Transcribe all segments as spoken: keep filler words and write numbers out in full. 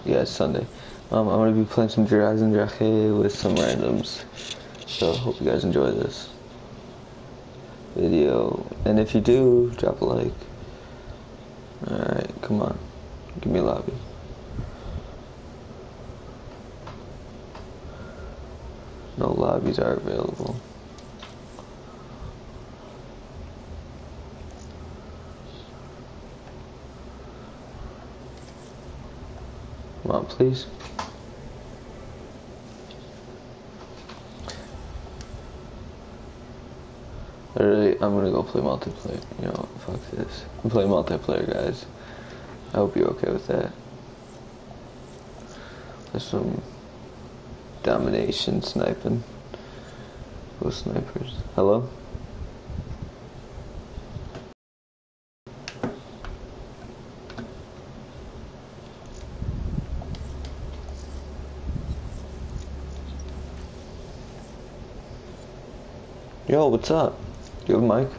Yeah, it's Sunday. Um, I'm gonna be playing some Dragon Drache with some randoms. So hope you guys enjoy this video. And if you do, drop a like. Alright, come on. Give me a lobby. No lobbies are available. Come on, please. Literally, I'm gonna go play multiplayer. You know, fuck this. I'm playing multiplayer, guys. I hope you're okay with that. There's some domination sniping. Those snipers. Hello? Yo, what's up? You have a mic?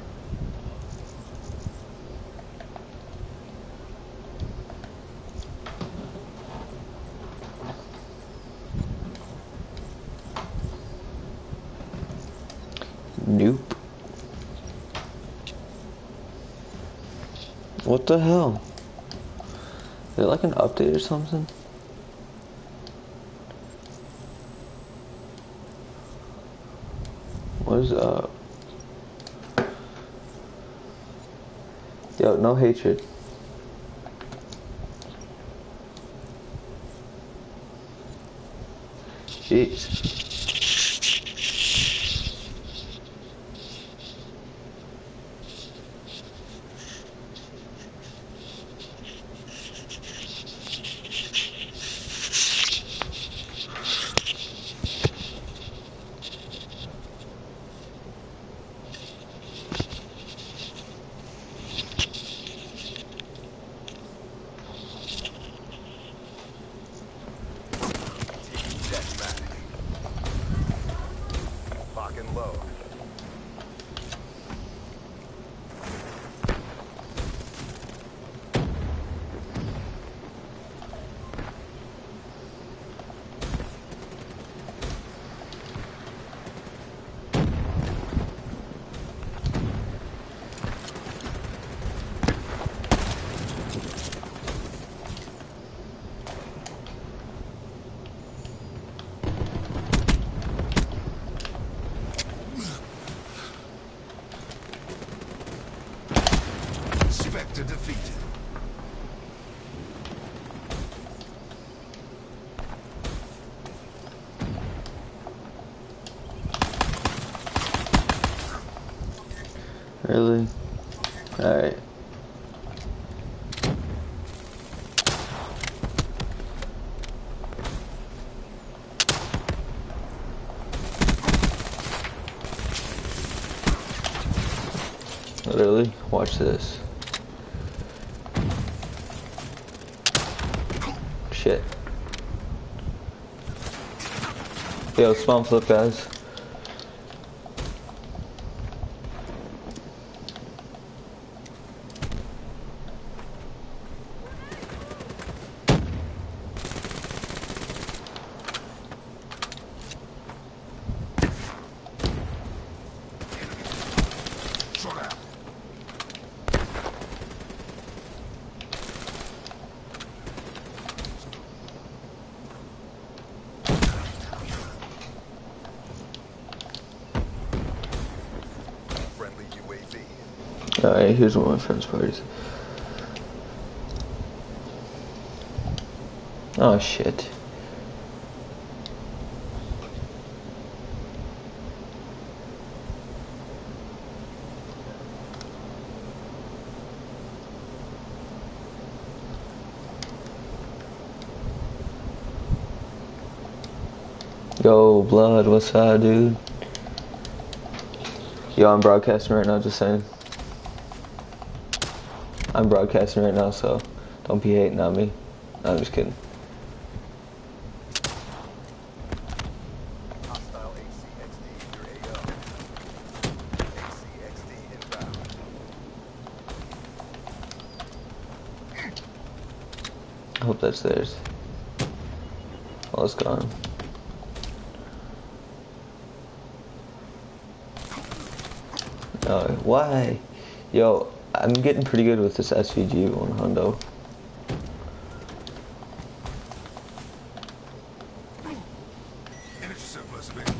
Nope. What the hell? Is it like an update or something? What is up? Yo, no hatred. Jeez. Low. Spectre defeated. Really? Alright. Literally, watch this. Shit. Yo, spawn flip, guys. Alright, here's one of my friend's parties. Oh shit. Yo, Blood, what's up, dude? Yo, I'm broadcasting right now, just saying. I'm broadcasting right now, so don't be hating on me. No, I'm just kidding. Hostile A C X D near A O. A C X D inbound. I hope that's theirs. Oh, it's gone. Oh, why? Yo, I'm getting pretty good with this S V G one hundo. Energy surplus available.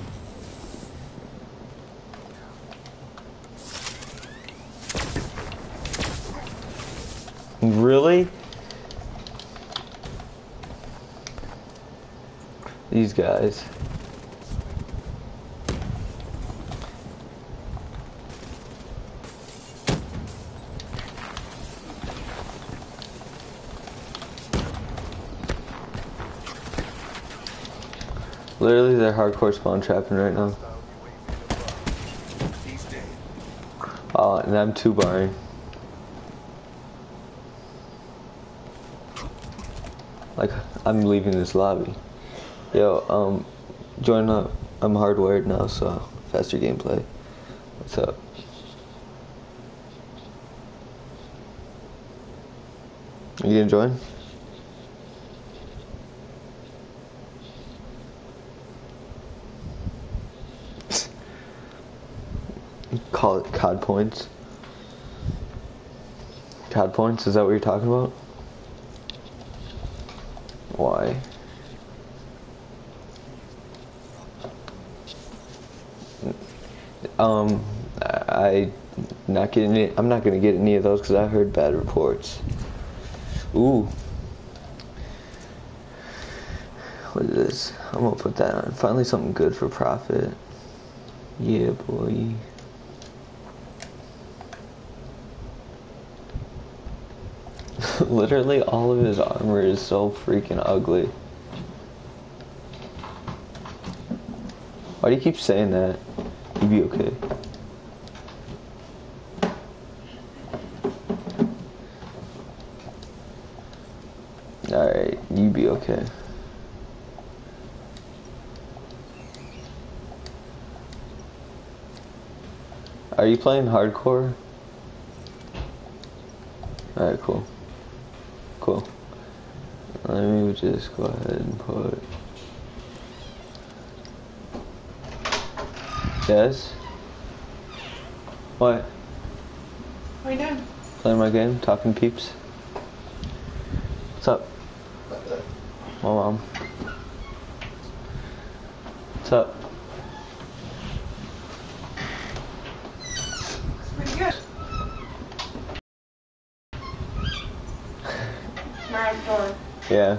Really? These guys. Literally, they're hardcore spawn trapping right now. He's dead. Oh, and I'm two barring. Like, I'm leaving this lobby. Yo, um, join up. I'm hardwired now, so faster gameplay. What's up? You gonna join? Call it C O D points. C O D points, is that what you're talking about? Why? Um, I not getting it. I'm not gonna get any of those because I heard bad reports. Ooh, what is this? I'm gonna put that on. Finally, something good for profit. Yeah, boy. Literally, all of his armor is so freaking ugly. Why do you keep saying that? You'd be okay. Alright, you be okay. Are you playing hardcore? Alright, cool. Cool. Let me just go ahead and put... Yes? What? What are you doing? Playing my game, talking to peeps. What's up? My mom. What's up? It's pretty good. Tomorrow's door. Yeah.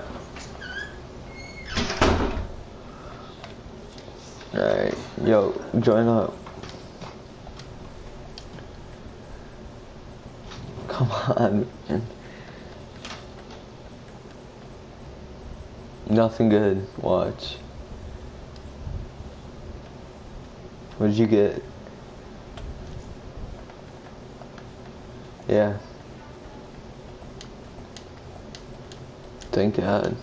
Alright, yo, join up. Come on, man. Nothing good. Watch. What did you get? Yeah. Thank God.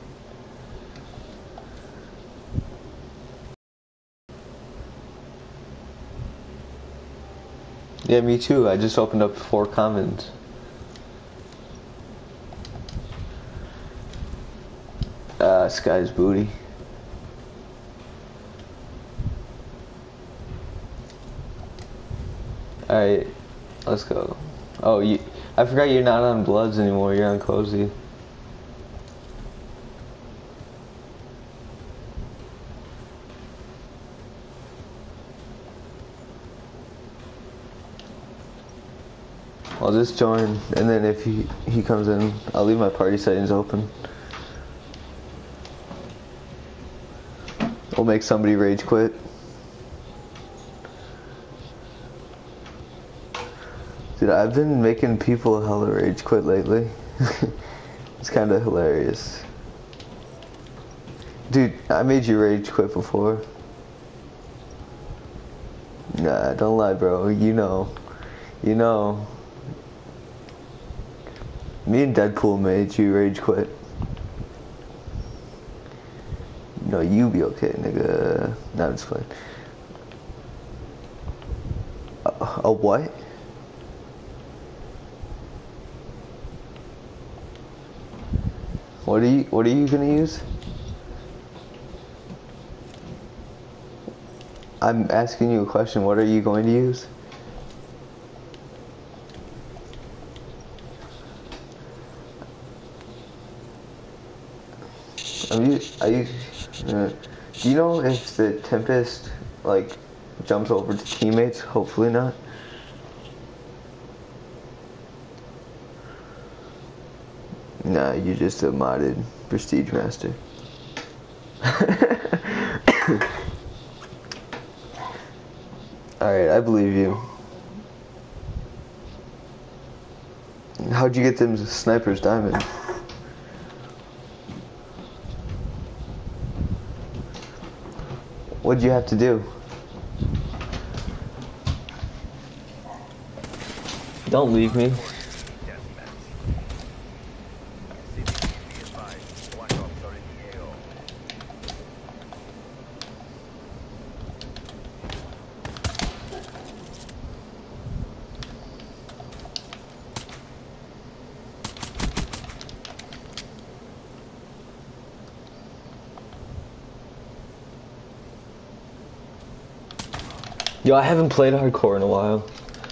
Yeah, me too. I just opened up four comments. Uh, Sky's booty. Alright, let's go. Oh, you, I forgot you're not on Bloods anymore, you're on Cozy. I'll just join, and then if he, he comes in, I'll leave my party settings open. We'll make somebody rage quit. Dude, I've been making people hella rage quit lately. It's kind of hilarious. Dude, I made you rage quit before. Nah, don't lie, bro. You know. You know. Me and Deadpool made you rage quit. No, you be okay, nigga. Nah, I'm just playing. A, a what? What are you, what are you gonna use? I'm asking you a question. What are you going to use? Are you, are you, uh, do you know if the Tempest, like, jumps over to teammates? Hopefully not. Nah, you're just a modded Prestige Master. Alright, I believe you. How'd you get them snipers diamond? What'd you have to do? Don't leave me. Yo, I haven't played hardcore in a while.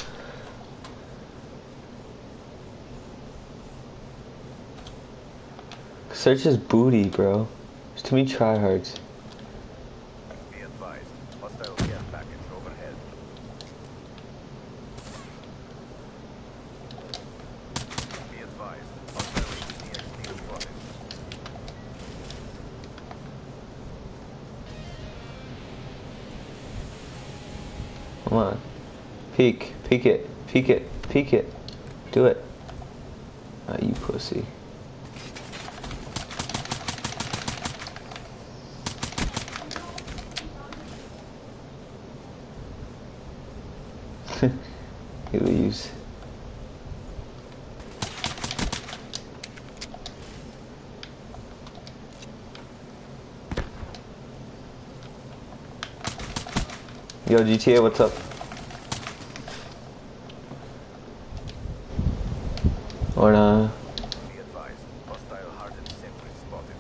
Search is booty, bro. There's too many tryhards. Be advised, hostile care package overhead. Be advised, hostile E X P spotted. Come on. Peek. Peek it. Peek it. Peek it. Do it. Ah, you pussy. He leaves. Yo, G T A, what's up? Or nah. Be advised, hostile hardened sentry spotted.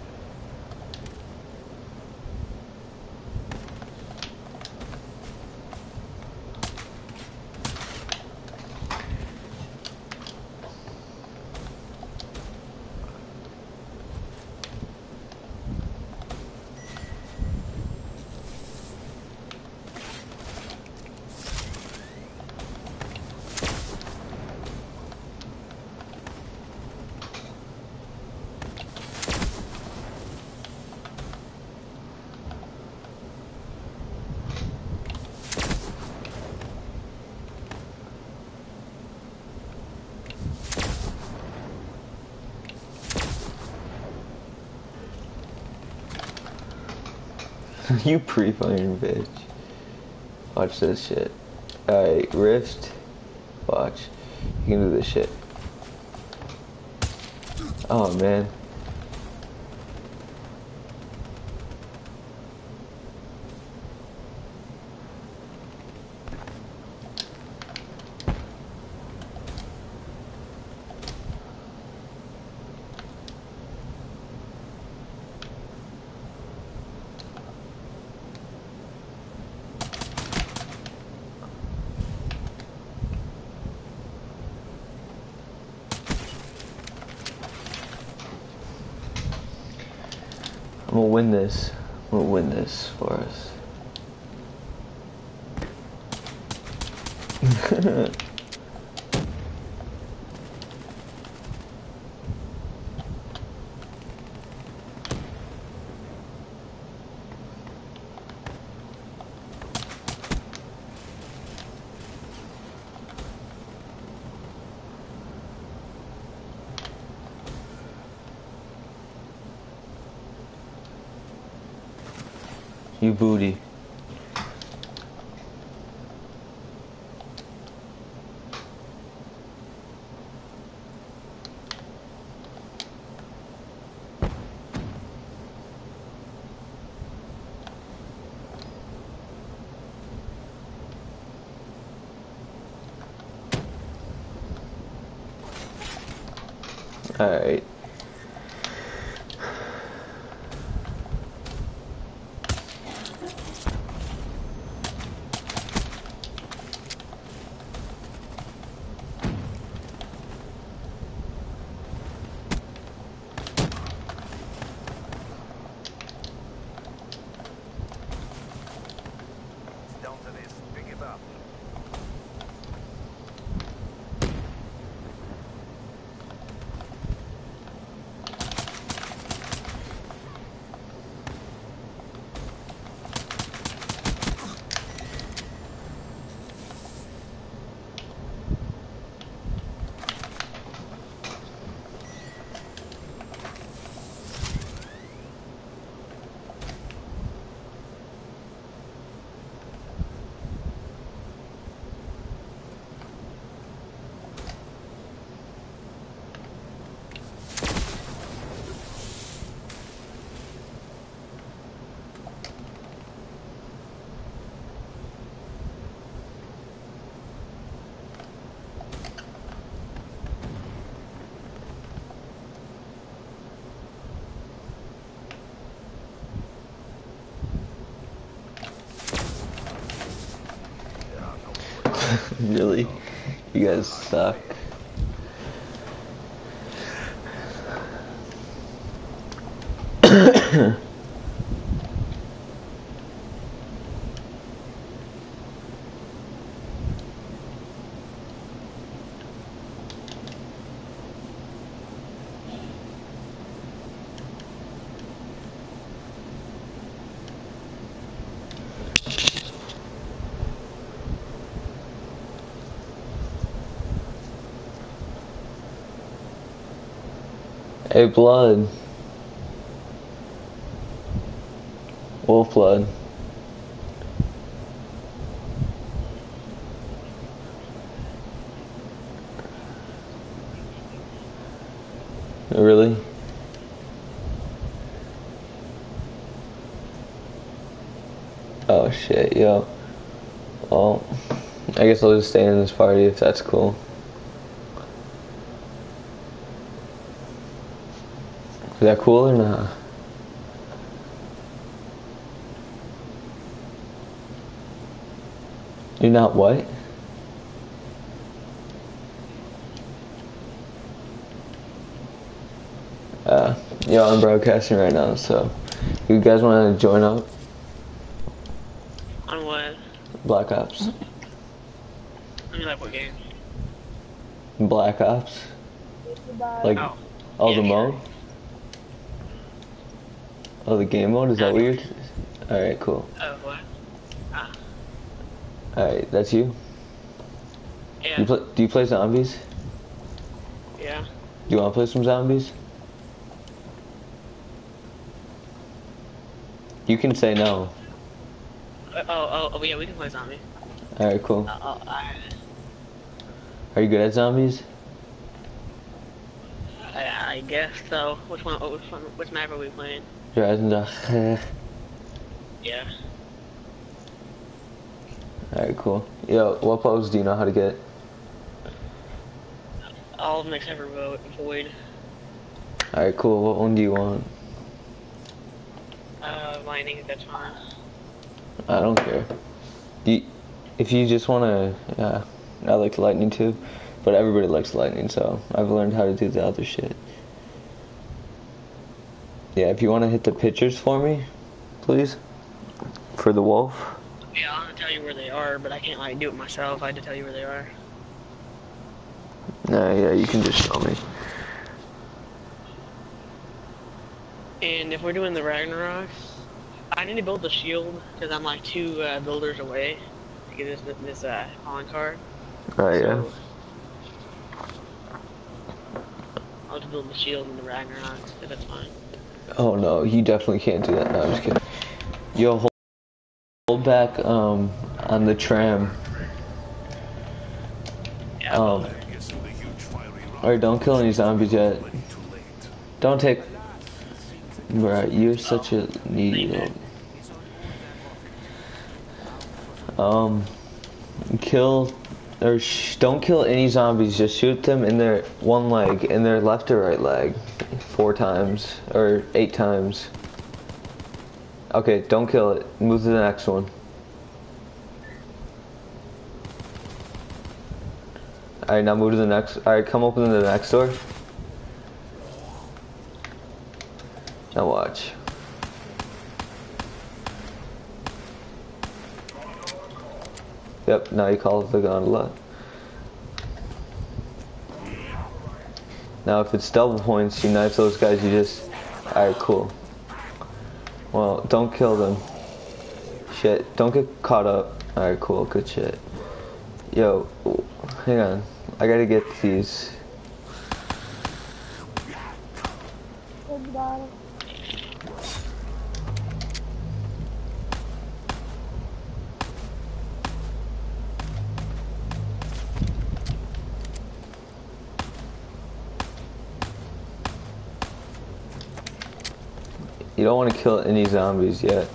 You pre-firing bitch. Watch this shit. Alright, Rift. Watch. You can do this shit. Oh man. I'm gonna win this. I'm gonna win this for us. You booty. All right. Really? You guys suck. Hey, blood. Wolf blood. Really? Oh shit, yo. Well, I guess I'll just stay in this party if that's cool. Is that cool or not? You're not what? Uh, yo, I'm broadcasting right now, so you guys want to join up? On what? Black Ops. I mean, like what game? Black Ops? Like, Oh. all Yeah, the sure. mode? Oh, the game mode? Is that No. weird? Alright, cool. Oh, what? Ah. Alright, that's you? Yeah. you play, do you play zombies? Yeah. Do you want to play some zombies? You can say no. Uh, oh, oh, oh, yeah, we can play zombie. Alright, cool. Uh, oh, I, Are you good at zombies? I, I guess so. Which one? Oh, which one? Which map are we playing? Horizon Dawn. Yeah. Alright, cool. Yo, what pose do you know how to get? All of them except for Vo- Void. Alright, cool. What one do you want? Uh, Lightning, that's fine. I don't care. Do you, if you just want to, yeah, I like lightning too, but everybody likes lightning, so I've learned how to do the other shit. Yeah, if you want to hit the pictures for me, please, for the wolf. Yeah, I'm gonna tell you where they are, but I can't like do it myself. I had to tell you where they are. Nah, yeah, you can just show me. And if we're doing the Ragnaroks, I need to build the shield because I'm like two uh, builders away to get this this uh, on card. Alright, yeah. So, I'll just build the shield and the Ragnaroks, if that's fine. Oh no, you definitely can't do that. No, I'm just kidding. Yo, hold, hold back um on the tram. Yeah. Um. Alright, don't kill any zombies yet. Don't take. Right, you're such a needle. Um, kill or sh don't kill any zombies. Just shoot them in their one leg, in their left or right leg, four times or eight times. Okay, don't kill it. Move to the next one. Alright, now move to the next. Alright, come open the next door. Now watch. Yep, now you call it the gondola. Now if it's double points, you knife those guys, you just... Alright, cool. Well, don't kill them. Shit, don't get caught up. Alright, cool, good shit. Yo, hang on. I gotta get these. You don't want to kill any zombies yet.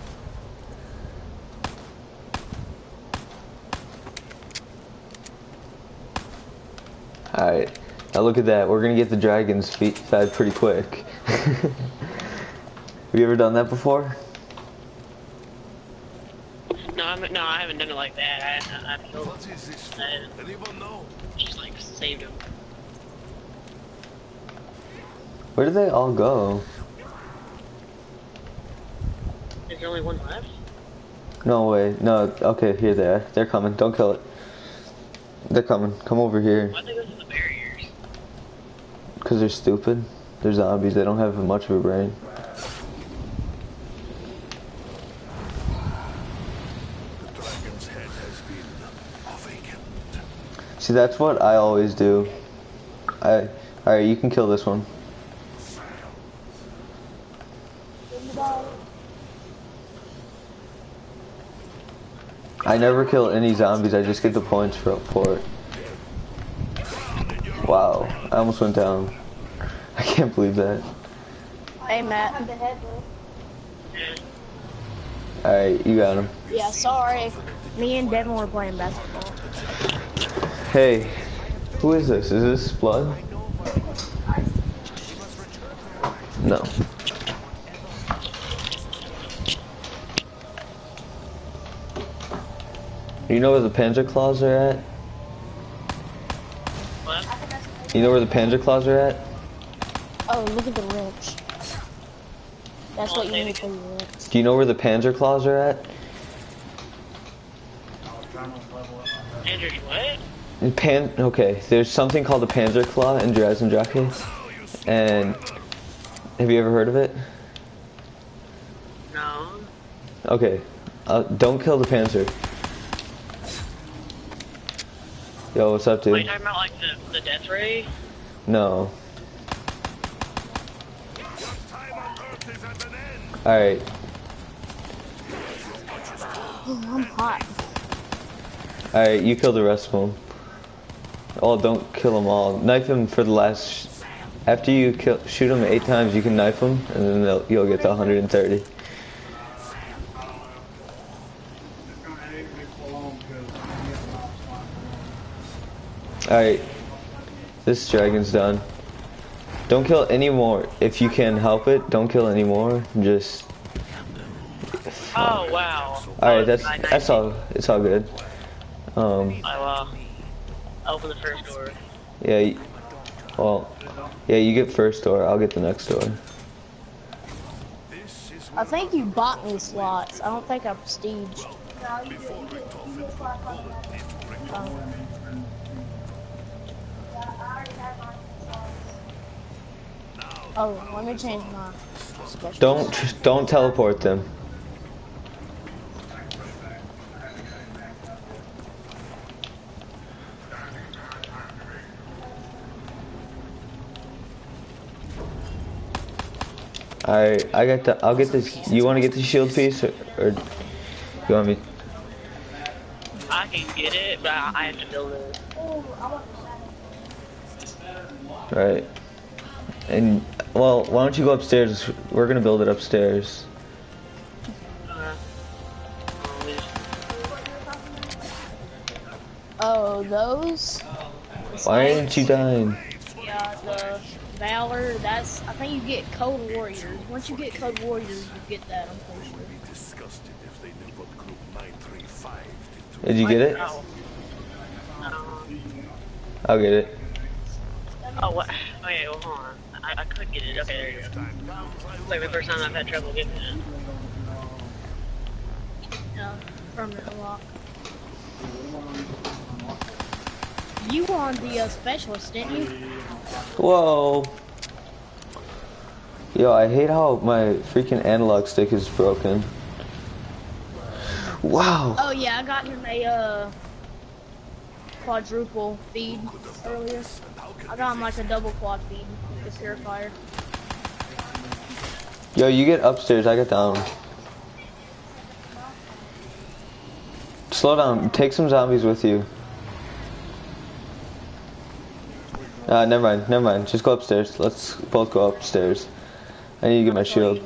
Alright, now look at that. We're gonna get the dragons feet fed pretty quick. Have you ever done that before? No, I'm, no, I haven't done it like that. I, I, I've killed What is this for? I Anyone know? just like saved him. Where did they all go? Is there only one left? No way. No. Okay, here they are. They're coming. Don't kill it. They're coming. Come over here. Why'd they go through the barriers? Cause they're stupid. They're zombies. They don't have much of a brain. The dragon's head has been awakened. See, that's what I always do. I. Alright, you can kill this one. I never kill any zombies, I just get the points for, for it. Wow, I almost went down. I can't believe that. Hey, Matt. Alright, you got him. Yeah, sorry. Me and Devin were playing basketball. Hey, who is this? Is this Blood? No. You know where the Panzer Claws are at? What? You know where the Panzer Claws are at? Oh, look at the wrench. That's what you need for your wrench. Do you know where the Panzer Claws are at? Andrew, what? In Pan. Okay, there's something called the Panzer Claw in Drazen Drake, and have you ever heard of it? No. Okay, uh, don't kill the Panzer. Yo, what's up, Are you dude? talking about like the, the death ray? No. Time on Earth is at an end. Alright. Oh, I'm hot. Alright, you kill the rest of them. Oh, don't kill them all. Knife him for the last... After you kill, shoot him eight times, you can knife him, and then they'll, you'll get to one hundred thirty. Alright. This dragon's done. Don't kill any more. If you can help it, don't kill any more. Just... Oh wow. Alright, that's that's all. It's all good. Um, I uh, open the first door. yeah, y- well, yeah, you get first door, I'll get the next door. This is I think you bought me slots. I don't think I prestiged. Um, oh, let me change my special. Don't, don't teleport them. I I got the I'll get this. You want to get the shield piece or, or you want me? I can get it, but I I have to build it. Right. And well, why don't you go upstairs? We're gonna build it upstairs. Uh, Oh, those? Why aren't you dying? Yeah, the Valor, that's, I think you get Code Warriors. Once you get Code Warriors, you get that, I'm pretty sure. be disgusted if they knew what Group nine three five did to Did you get it? oh. Um, I'll get it. oh, what? Okay, well, hold on. I, I could get it. Okay, there you go. It's like the first time I've had trouble getting it. Yeah, permanent lock. You won the uh, specialist, didn't you? Whoa. Yo, I hate how my freaking analog stick is broken. Wow. Oh yeah, I got him a uh, quadruple feed earlier. I got him like a double quad feed with the purifier. Yo, you get upstairs, I get down. Slow down, take some zombies with you. Uh, never mind, never mind. Just go upstairs. Let's both go upstairs. I need to get my shield.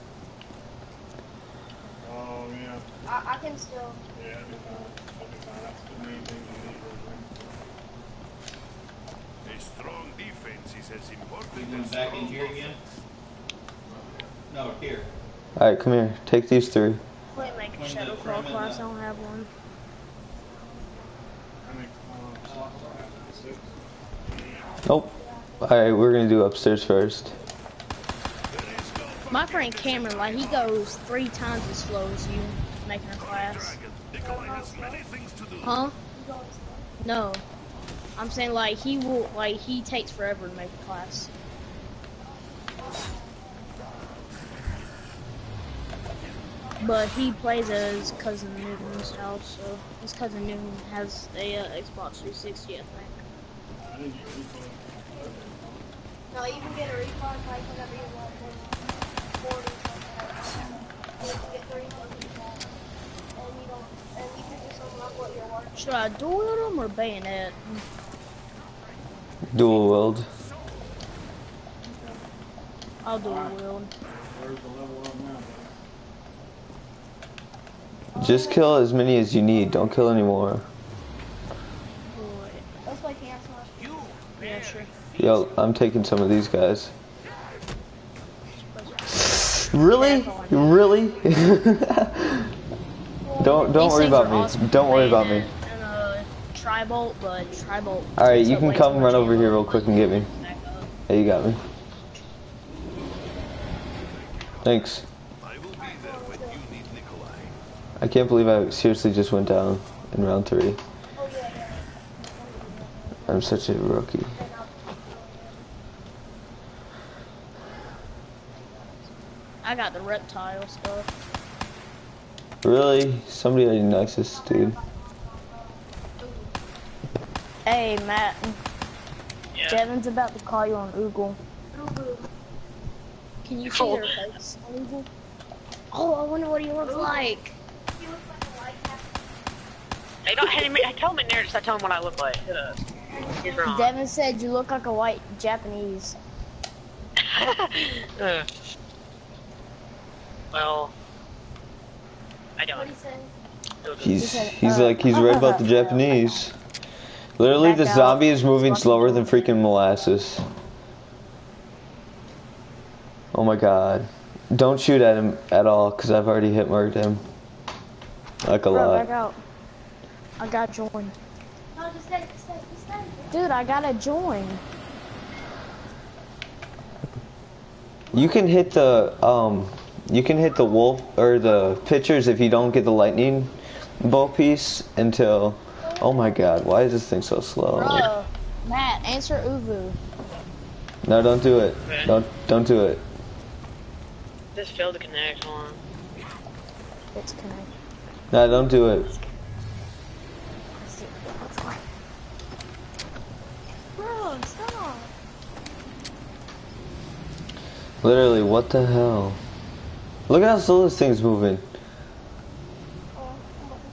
I, I can still. A strong defense is as important We went back in here again? No, here. Alright, come here. Take these three. Wait, make Shadow Claw class, I don't have one. Nope. Alright, we're gonna do upstairs first. My friend Cameron, like, he goes three times as slow as you making a class. Huh? No. I'm saying, like, he will, like, he takes forever to make a class. But he plays at his cousin Newton's house, so his cousin Newton has a uh, Xbox three sixty, I think. No, you can get a refund like whenever you want forty something. You can get thirty bucks and you don't, and you can do something like what you're working. Should I dual wield him or bayonet? Dual wield. I'll dual wield. Just kill as many as you need. Don't kill any more. That's why can't smash. Yeah, sure. Yo, I'm taking some of these guys. Really? Really? don't don't These worry things about are me. awesome. Don't worry about me. Bayonet and uh, Tri-Bolt, but Tri-Bolt. Alright, takes you up can way come too run much over here ammo. real quick and get me. Back up. Hey, you got me. Thanks. I will be there when you need Nikolai. I can't believe I seriously just went down in round three. I'm such a rookie. I got the reptile stuff. Really? Somebody already Nexus, dude. Hey, Matt. Yeah. Devin's about to call you on Oogle. Can you see Oh. her face on Oogle? Oh, I wonder what he looks like. You look like a light hat. I don't. Hey, I tell him in there. Just I tell him what I look like. Uh, He's wrong. Devin said you look like a white Japanese. uh, well, I don't. What he said? He's he's like he's right about the Japanese. Literally, Back the out. zombie is moving slower than freaking molasses. Oh my god! Don't shoot at him at all, cause I've already hit marked him. Like a Bro, back lot. out. I got joined. No, just stay, just stay, just stay. Dude, I gotta join. You can hit the um, you can hit the wolf or the pitchers if you don't get the lightning bolt piece until. Oh my god! Why is this thing so slow? Bro, Matt, answer Uvu. No, don't do it. Don't don't do it. Just failed to connect. Hold on. It's connected. No, don't do it. Bro, stop. Literally, what the hell? Look at how slow this thing's moving. Oh, I'm about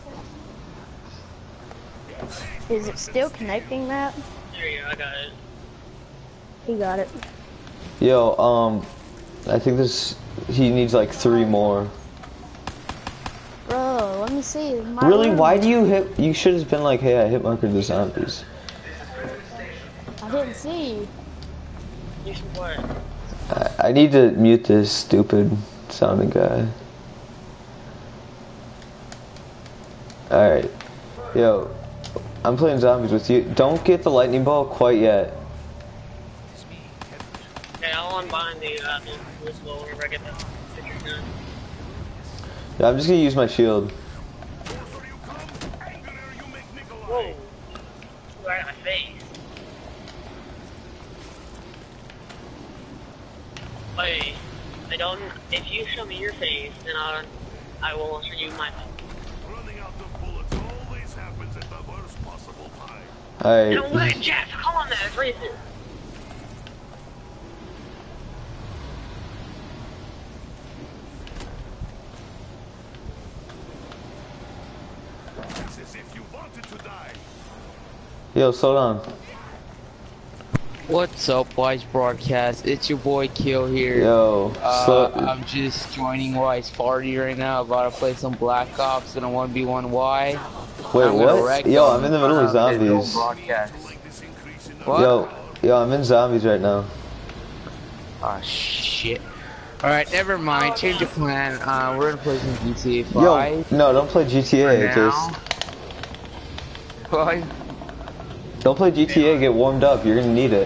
to say. Is it still connecting, Matt? There you go. I got it. He got it. Yo, um, I think this, he needs like three more. Bro, let me see. My Really? room. Why do you hit, you should have been like, hey, I hit marker the zombies. I didn't see. You should what? I, I need to mute this stupid sounding guy. Alright. Yo, I'm playing zombies with you. Don't get the lightning ball quite yet. Okay, I'll unbind the uh, this low whenever I get the picture done. Yeah, I'm just gonna use my shield. Whoa! Right in my face. Wait, I don't. If you show me your face, then I'll, I will show you my face. Running out of bullets always happens at the worst possible time. Alright. No way, Jeff! Call on that. It's racist. It's as if you wanted to die. Yo, slow down. What's up, Wise Broadcast? It's your boy Kill here. Yo, uh, slow. I'm just joining Wise Party right now. About to play some Black Ops in a one v one Y. Wait, I'm gonna what? wreck Yo, them I'm in the middle of on this old zombies. broadcast. Like this increase in What? Yo, yo, I'm in zombies right now. Ah, shit. Alright, never mind. Change of plan. Uh, we're gonna play some G T A Yo, five. no, don't play G T A. For Just now. What? don't play G T A. Get warmed up. You're gonna need it.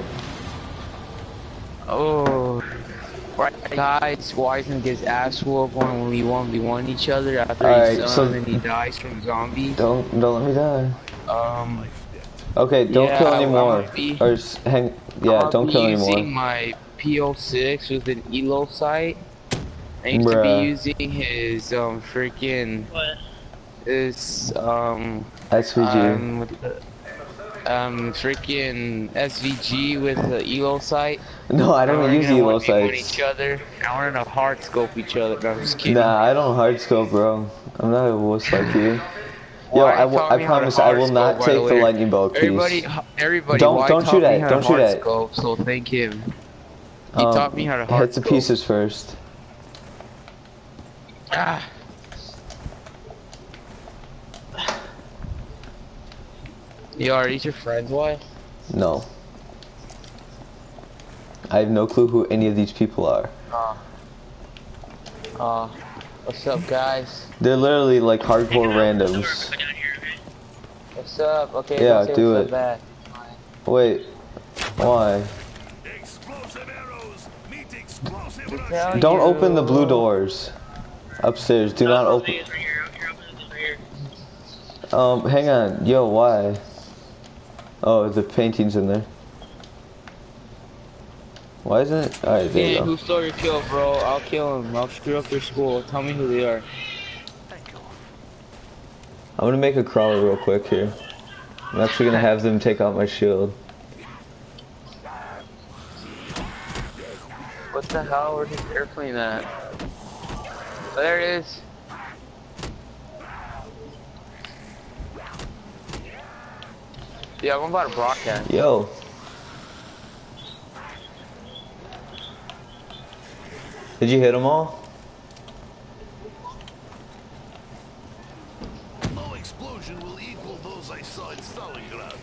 Oh. Right, guys, Wiseman gets ass whooped when we one v one each other after Alright, he's so- done and he dies from zombies. Don't don't let me die. Um, Okay, don't Yeah, kill I'm anymore. gonna be- Or s- hang. Yeah, I'll don't be kill using anymore. my P O six with an E L O sight. I used to Bruh. be using his um freaking What? his um S V G. um with the, um freaking S V G with the E L O sight. no, I And don't we're use gonna E L O one v one sights. each other. And we're gonna hard scope each other. No, I'm just kidding. Nah, I don't hard scope, bro. I'm not a wuss like you. Yo, Why I, will, taught I me how to promise I hard will not scope, by take the way. lightning bolt, please. Everybody, everybody, Don't- Why don't taught shoot me at- how don't to shoot hard at. Scope, so thank him. He Um, taught me how to hard Hit the scope. pieces first. Ah. Yo, are these your friends, why? No. I have no clue who any of these people are. Uh, uh, what's up, guys? They're literally like hardcore randoms. Put down here, okay? What's up? Okay, Yeah, don't say do what's it. up back. Wait, why? Explosive arrows meet explosive To Russian. tell Don't you- open the blue doors. Upstairs, do not Oh, open. it's right here. You're opening this right here. Um, hang on. Yo, why? Oh, the painting's in there. Why isn't it? Alright, there you Yeah, go. who stole your kill, bro? I'll kill him. I'll screw up your school. Tell me who they are. I'm gonna make a crawler real quick here. I'm actually gonna have them take out my shield. What the hell? Where's this airplane at? Oh, there it is. Yeah, I'm about to broadcast. Yo. Did you hit them all? No explosion will equal those I saw in Stalingrad.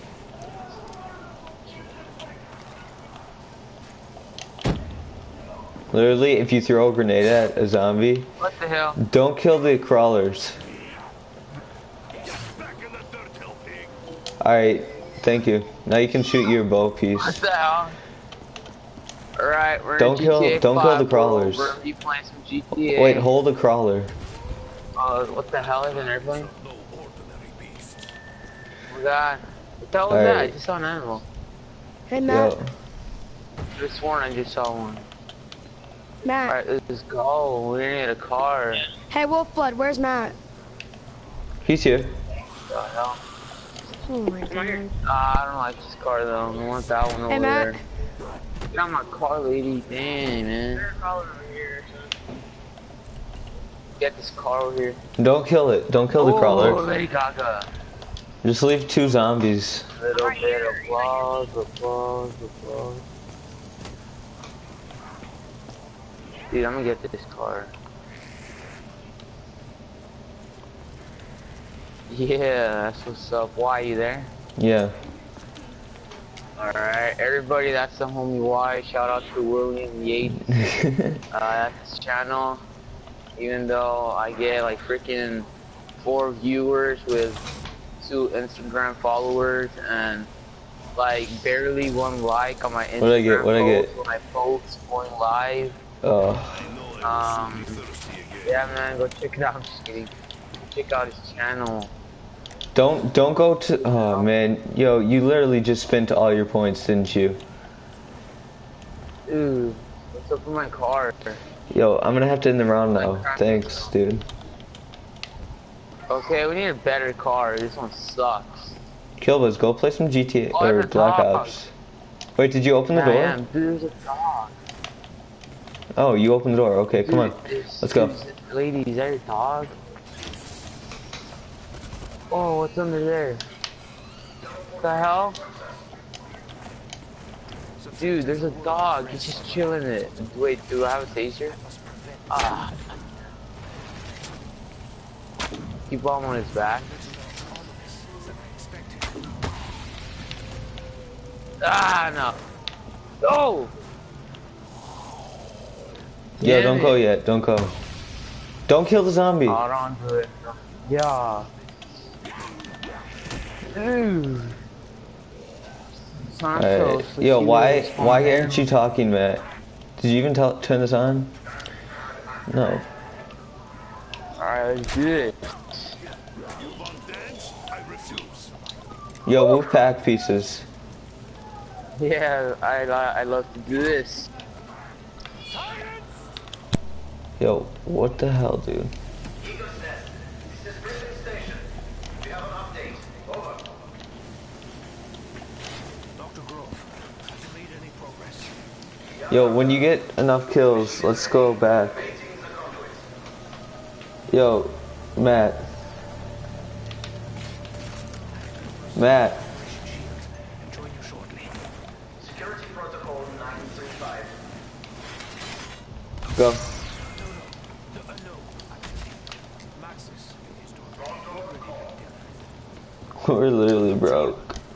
Literally, if you throw a grenade at a zombie, What the hell? don't kill the crawlers. Get back in the dirt, hell pig. Alright, thank you. Now you can shoot your bow What piece. the hell? Alright, we're Don't in kill- G T A don't kill the five, bro. crawlers. We're gonna be playing some G T A. Wait, hold the crawler. Uh, what the hell is an airplane? No ordinary beast. Oh my god. What the hell was Alright. that? I just saw an animal. Hey Matt, Yo. I could have sworn I just saw one. Matt. Alright, let's go. We need a car. Hey Wolf Blood, where's Matt? He's here. What the hell? Oh my god. Uh, I don't like this car though. I want that one over Hey Matt. there. Get on my car, lady. Dang, man. They're crawling over here, so. Get this car over here. Don't kill it. Don't kill the Oh, crawler. Lady Gaga. Just leave two zombies. Little bit of applause, applause, applause. Dude, I'm gonna get this car. Yeah, that's what's up. Why you there? Yeah. Alright, everybody, that's the homie Y. Shout out to William Yates. Uh, that's his channel. Even though I get like freaking four viewers with two Instagram followers and like barely one like on my Instagram What'd I get? What'd I post get? when I post going live. Oh. I know I will Um, soon be thirsty again. Yeah, man, go check it out. I'm just kidding. Check out his channel. Don't don't go to. Oh man, yo, you literally just spent all your points, didn't you? Dude, what's up with my car? Yo, I'm gonna have to end the round now. Thanks, dude. Okay, we need a better car. This one sucks. Kilbuz, go play some G T A Oh, or there's a Black dog. Ops. Wait, did you open the I door? am. Dude, there's a dog. Oh, you opened the door. Okay, come on. Dude, there's- Let's go. there's- Lady, is that your dog? Oh, what's under there? What the hell? Dude, there's a dog. He's just chilling it. Wait, do I have a taser? Ah. Keep bomb on his back. Ah, no. No! Yo, Damn don't it. go yet. Don't go. Don't kill the zombie. Hold on to it. Yeah. Ooh. Alright. Yo, why why aren't you talking, Matt? Did you even tell, turn this on? No. Alright, let's do it. Yo, move pack pieces. Yeah, I, I, I love to do this. Yo, what the hell, dude? Yo, when you get enough kills, let's go back. Yo, Matt. Matt. Security protocol nine three five. Go. We're literally broke.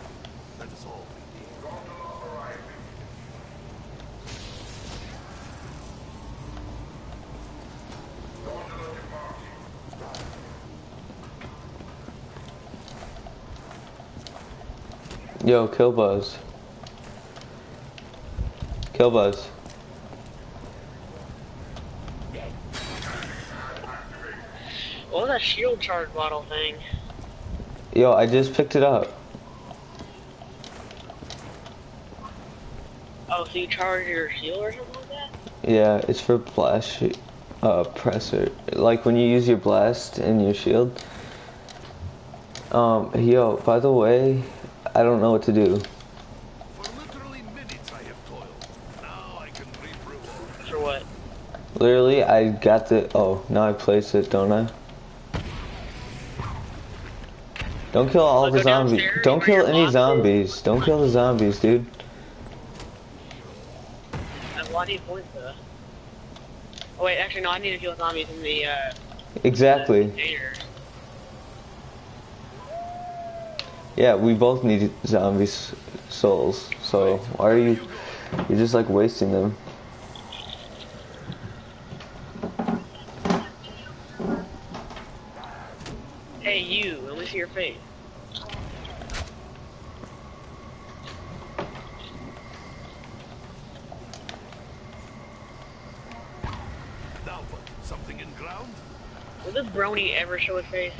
Yo, kill Buzz. Kill Buzz. What was that shield charge bottle thing? Yo, I just picked it up. Oh, so you charge your shield or something like that? Yeah, it's for blast sh uh, presser. Like when you use your blast and your shield. Um, yo, by the way, I don't know what to do. For literally minutes I have toiled. Now I can regroup. For what? Literally, I got the. Oh, now I place it, don't I? Don't kill all I'll the go zombies. downstairs Don't where kill your any box is. zombies. Don't kill the zombies, dude. And why do you point though? Oh wait, actually no, I need to kill zombies in the uh Exactly. container. Yeah, we both need zombies souls. So why are you? You're just like wasting them. Hey you, let me see your face. Now what? Something in ground? Will this brony ever show his face?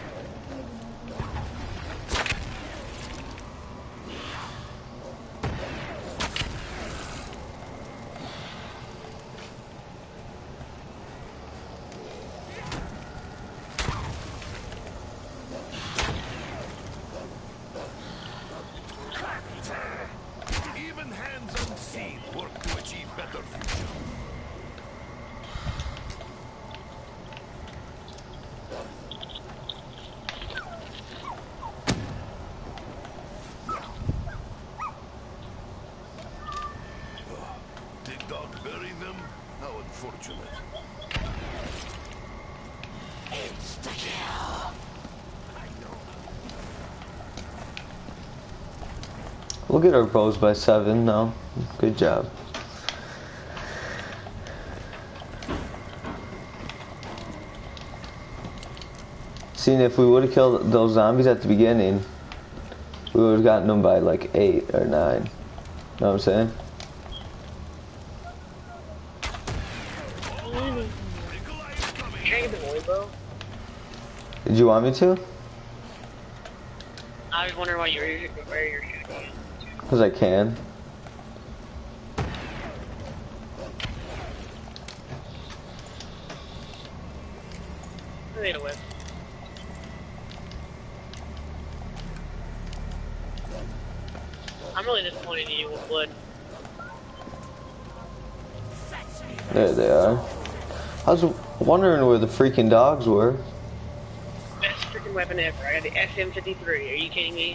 Even hands unseen work to achieve better future. Did God bury them? How unfortunate. We'll get our bows by seven now. Good job. Seeing if we would have killed those zombies at the beginning, we would have gotten them by like eight or nine. Know what I'm saying? Can I get the void bow? Did you want me to? I was wondering why you were where you're shooting. Because I can. I need a whip. I'm really disappointed in you, Wood. There they are. I was wondering where the freaking dogs were. Best freaking weapon ever. I got the S M fifty-three. Are you kidding me?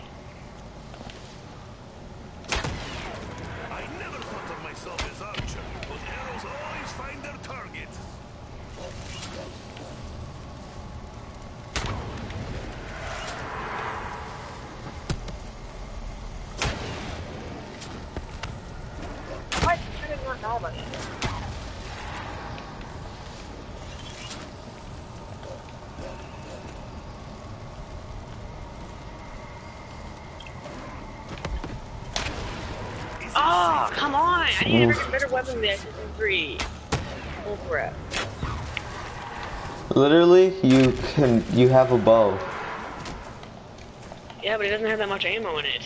I never thought of myself as archer, but arrows always find their target. What? I did not know about it. Oh, come on! I need a freaking better weapon than Assassin's three. Bull crap. Literally, you can you have a bow. Yeah, but it doesn't have that much ammo in it.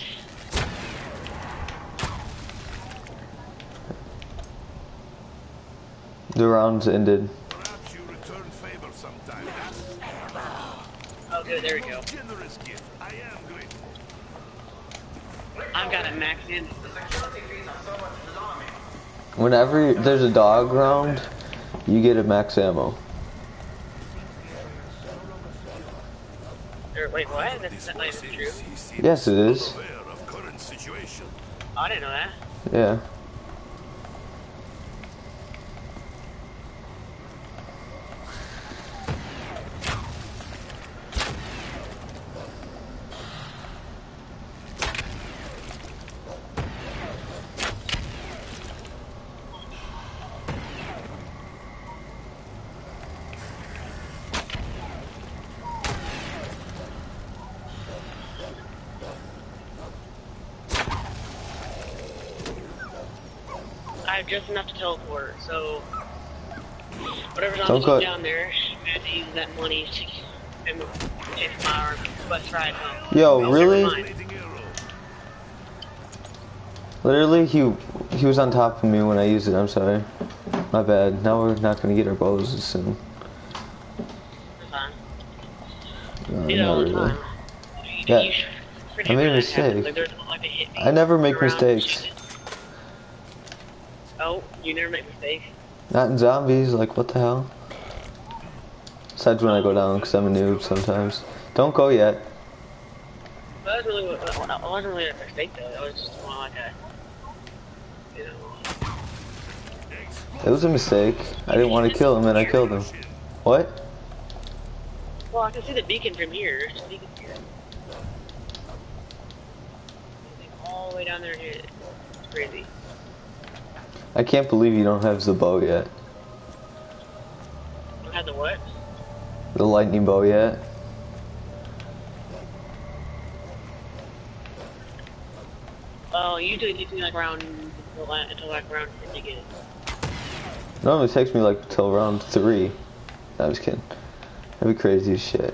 The rounds ended. Perhaps you return favor sometime. Oh, good, there we go. Generous gift. I am grateful. I've got it maxed in. Whenever there's a dog round, you get a max ammo. Or, wait, what? That's not even true. Yes, it is. Aware of current situation. Oh, I didn't know that. Yeah. I have just enough to teleport, so whatever's on Don't the go- way down there, I have to use that money to and take my bus ride home. Yo, Never really? mind. Blading arrow. Literally, he he was on top of me when I used it. I'm sorry. My bad. Now we're not gonna get our bows soon. It's fine. No, Do that all not the really. time. You- Yeah. you should- I made a whenever that happens, mistake. like, there's, like, they hit me I never make around and mistakes. shit. Oh, you never make mistakes? Not in zombies. Like what the hell? Besides when I go down, cause I'm a noob sometimes. Don't go yet. Well, that was really, it wasn't really a mistake though. That was just more like a, you know. It was a mistake. I didn't want to kill him, and I killed him. What? Well, I can see the beacon from here. There's a beacon here. All the way down there. Here. It's crazy. I can't believe you don't have the bow yet. You have the what? The lightning bow yet. Well, usually it takes me like around until, la- until like round ten to get it. Normally it takes me like till round three. I was kidding. That'd be crazy as shit.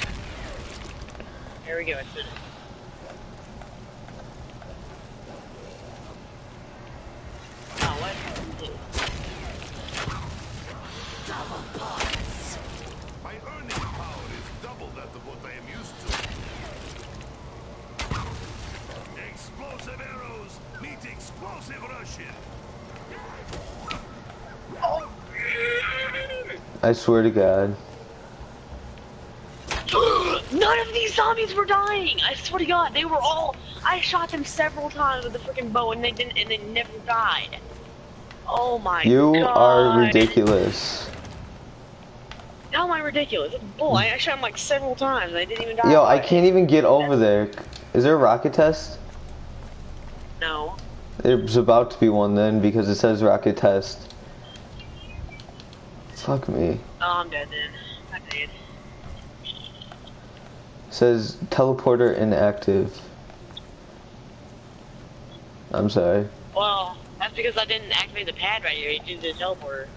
Here we go. It's finished. Oh, what? My earning power is double that of what I am used to. Explosive arrows meet explosive Russian. I swear to God. None of these zombies were dying. I swear to God, they were all. I shot them several times with the freaking bow, and they didn't, and they never died. Oh my You God. are ridiculous. How am I ridiculous? It's bull. I, I shot them like several times, and they didn't even die. Yo, I can't even get over there. Is there a rocket test? No. There's about to be one then because it says rocket test. Fuck me. Oh, I'm dead then. I'm dead. It says teleporter inactive. I'm sorry. Well, that's because I didn't activate the pad right here. It used the teleporter.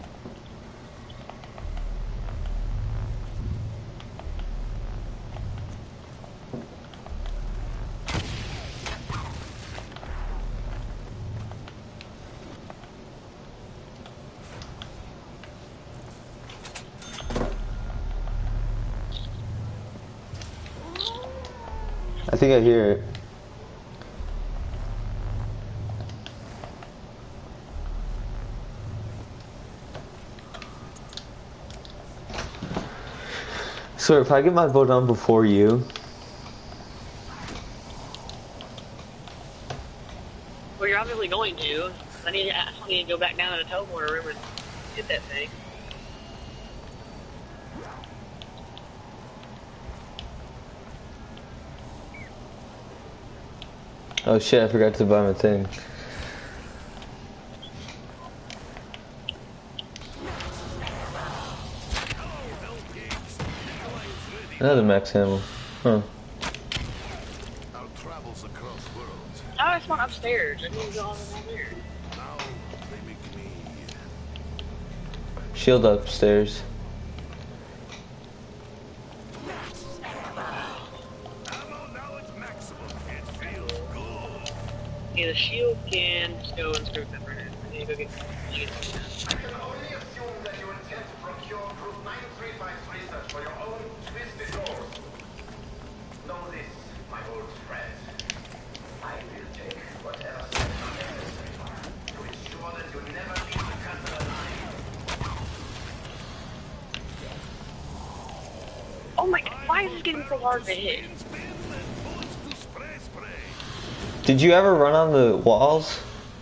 I think I hear it. So if I get my vote on before you, Well, you're obviously going to. I need, I still need to go back down to the teleporter room and get that thing. oh shit, I forgot to buy my thing. Another max ammo. Huh. Our travels across worlds. I was spawned upstairs. I need to go over down there. Now they make me. Shield upstairs. Ammo now at maximum. It feels good. Yeah, the shield can just go and screw pepper in it. I need to go get. I need to get some of that. I can only assume that you intend to procure Group nine three five's research for your own twisted doors. Know this, my old friend. I will take whatever steps are necessary to ensure that you never leave the castle alive. Oh my god, why is this getting so hard to hit? Spin and bullets to spray spray. Did you ever run on the walls?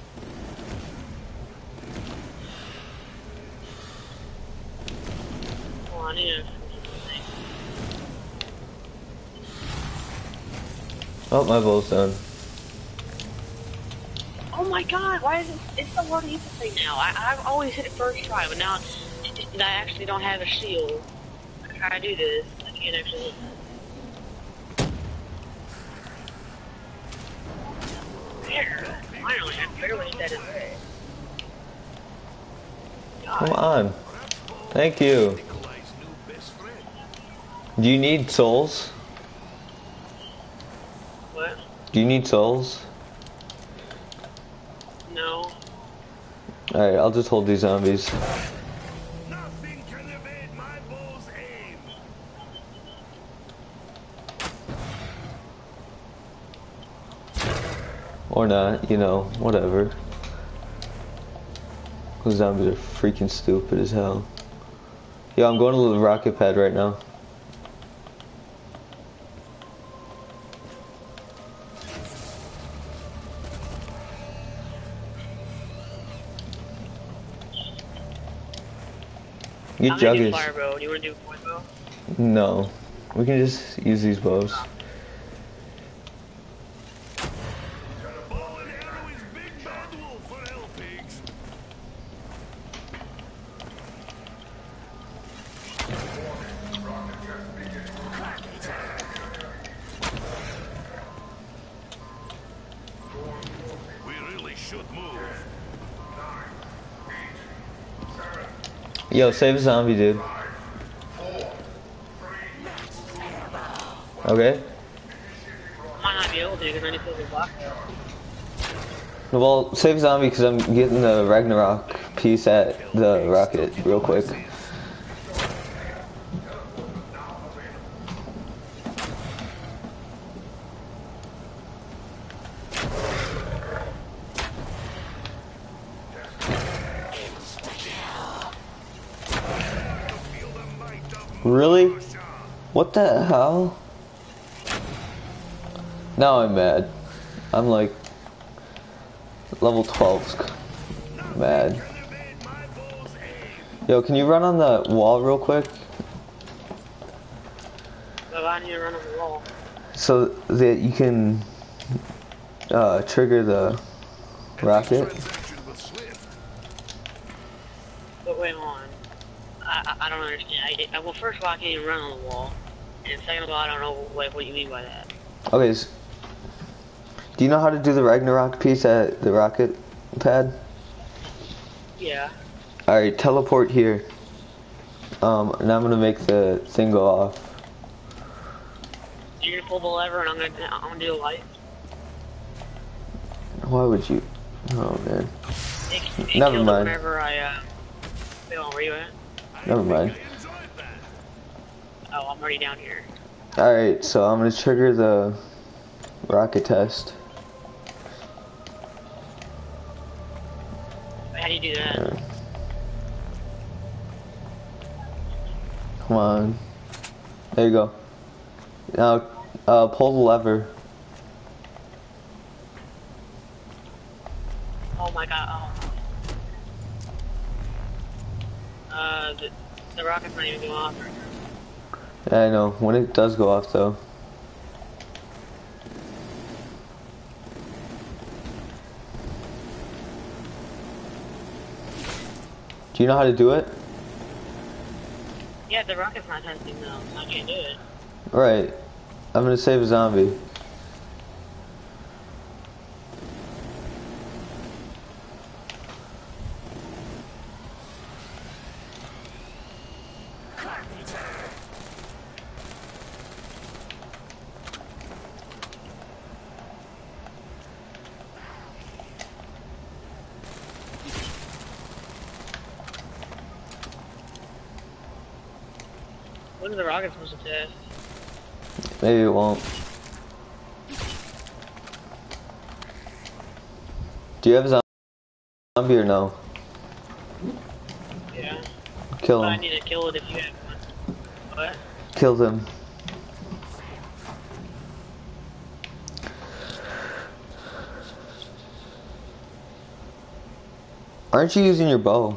Hold on, yeah. Oh, my bowl's done. Oh my god, why is it, it's so hard to hit the thing now? I, I've always hit it first try, but now I actually don't have a shield. I try to do this, I can't actually hit that. There, finally, I barely hit that in there. Come on. Thank you. Nikolai's new best friend. Do you need souls? What? Do you need souls? No. Alright, I'll just hold these zombies. Nothing can evade my bow's aim. Or not, you know, whatever. Those zombies are freaking stupid as hell. Yo, I'm going to the rocket pad right now. Get I'm gonna do Juggies. fire bow. Do you wanna do point bow? No. We can just use these bows. Bow and arrow is big bad wolf for hell pigs. We really should move. Yo, save a zombie, dude. Okay. Might not be able to because I need to be blocked. Well, save a zombie because I'm getting the Ragnarok piece at the rocket real quick. Really? What the hell? Now I'm mad. I'm like level twelve's mad. Yo, can you run on the wall real quick? So I need to run on the wall. So that you can uh, trigger the rocket. Transaction was swift. But wait, hold on. I, I, I don't understand. I, I, well, first of all, I can't even run on the wall. And second of all, I don't know like, what you mean by that. Okay, s- do you know how to do the Ragnarok piece at the rocket pad? Yeah. Alright, teleport here. Um, and I'm gonna make the thing go off. You're gonna pull the lever and I'm gonna, I'm gonna do the light. Why would you? Oh man. It, it Never killed it mind. whenever I, uh... Wait, hold on, where you at? Never mind. I enjoyed that. Oh, I'm already down here. Alright, so I'm gonna trigger the rocket test. Wait, how do you do that? Uh, Come on. There you go. Now, uh, pull the lever. Oh my god, oh. Uh, the, the rocket's not even going off right now. Yeah, I know. When it does go off, though. Do you know how to do it? Yeah, the rocket's not testing though, so I can't do it. Right. I'm gonna save a zombie. When are the rockets supposed to test? Maybe it won't. Do you have a zombie or no? Yeah. Kill But I him. need to kill it if you have one. What? Kill them. Aren't you using your bow?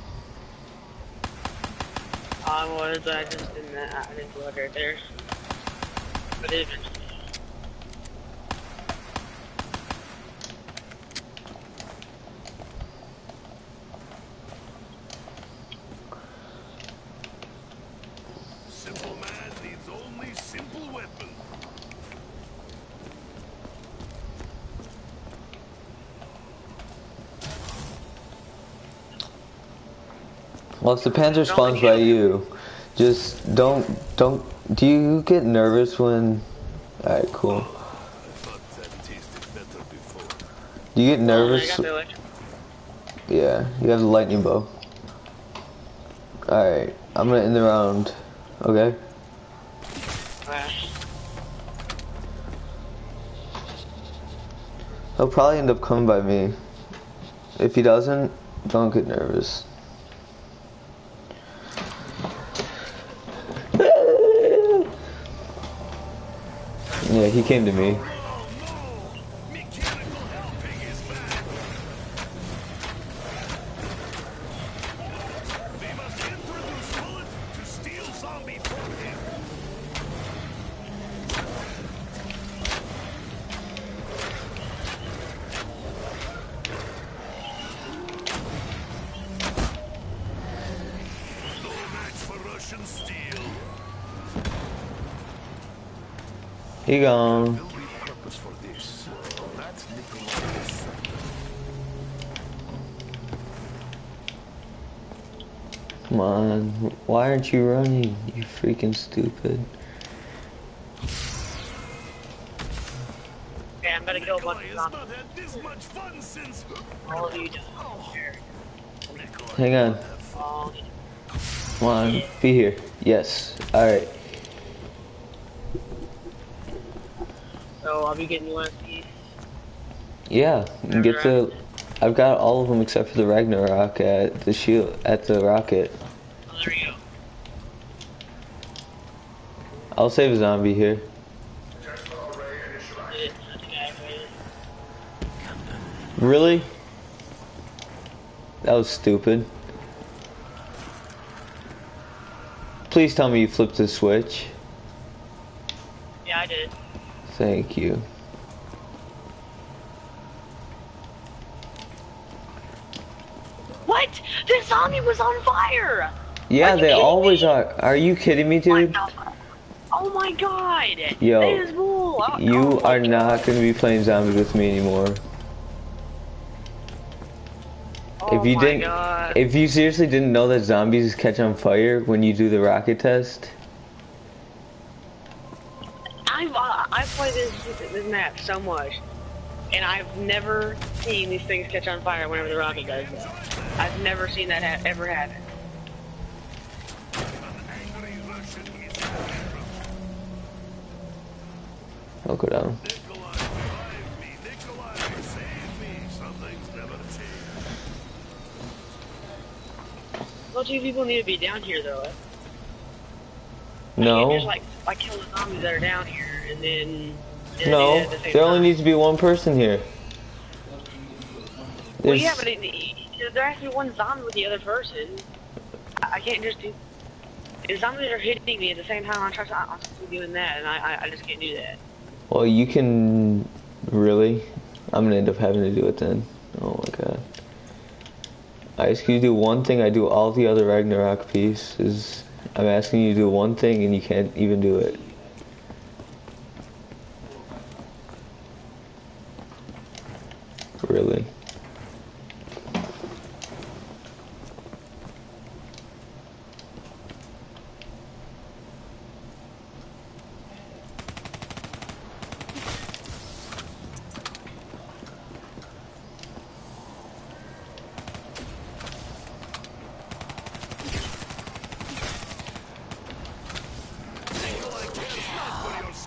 I was, but I just didn't, I didn't do it right there. But it eventually. Simple man needs only simple weapon. Well, if the Panzer spawns by you, just don't, don't, do you get nervous when, alright, cool. I thought that tasted better before. Do you get Oh, I nervous? got the electric. Yeah, you have the lightning bow. Alright, I'm gonna end the round, okay? Flash. He'll probably end up coming by me. If he doesn't, don't get nervous. Yeah, he came to me. Oh no! Mechanical helping is back! We must introduce Bullet to steal zombie from him. No match for Russian steel. He gone. Will be purpose for this. That's Nikolai's. Come on, why aren't you running? You freaking stupid. Okay, I'm gonna kill a bunch Nikolai of has zombies. not had this much fun since. All of you don't care. Nikolai, Hang on. All Come on, be here. Yes. Alright. So I'll be getting you one of these. Yeah, and get the. I've got all of them except for the Ragnarok at the shield at the rocket. Oh, there you go. I'll save a zombie here. Yeah, I think I have it. Really? That was stupid. Please tell me you flipped the switch. Yeah, I did. Thank you. What? The zombie was on fire! Yeah, Are you they kidding always me? are. Are you kidding me, dude? What the- Oh my god! Yo, That is bull. Oh- You oh my are not God. going to be playing zombies with me anymore. Oh If you my didn't, God. if you seriously didn't know that zombies catch on fire when you do the rocket test, I've uh, I play this this map so much, and I've never seen these things catch on fire whenever the rocket does that. I've never seen that ha ever happen. angry Russian is a hero. I'll go down. Nikolai, revive me. Nikolai, save me. Some things never change. Well, two people need to be down here though. No, You can't just like like kill the zombies that are down here and then. and no, then at the same there only time. needs to be one person here. Well, There's, yeah, but it, it, there has to be one zombie with the other person. I, I can't just do. If zombies are hitting me at the same time, I'm trying to, I'm supposed to be doing that, and I, I, I just can't do that. well, you can really. I'm gonna end up having to do it then. Oh my god. I ask you to do one thing, I do all the other Ragnarok pieces. I'm asking you to do one thing and you can't even do it. Really?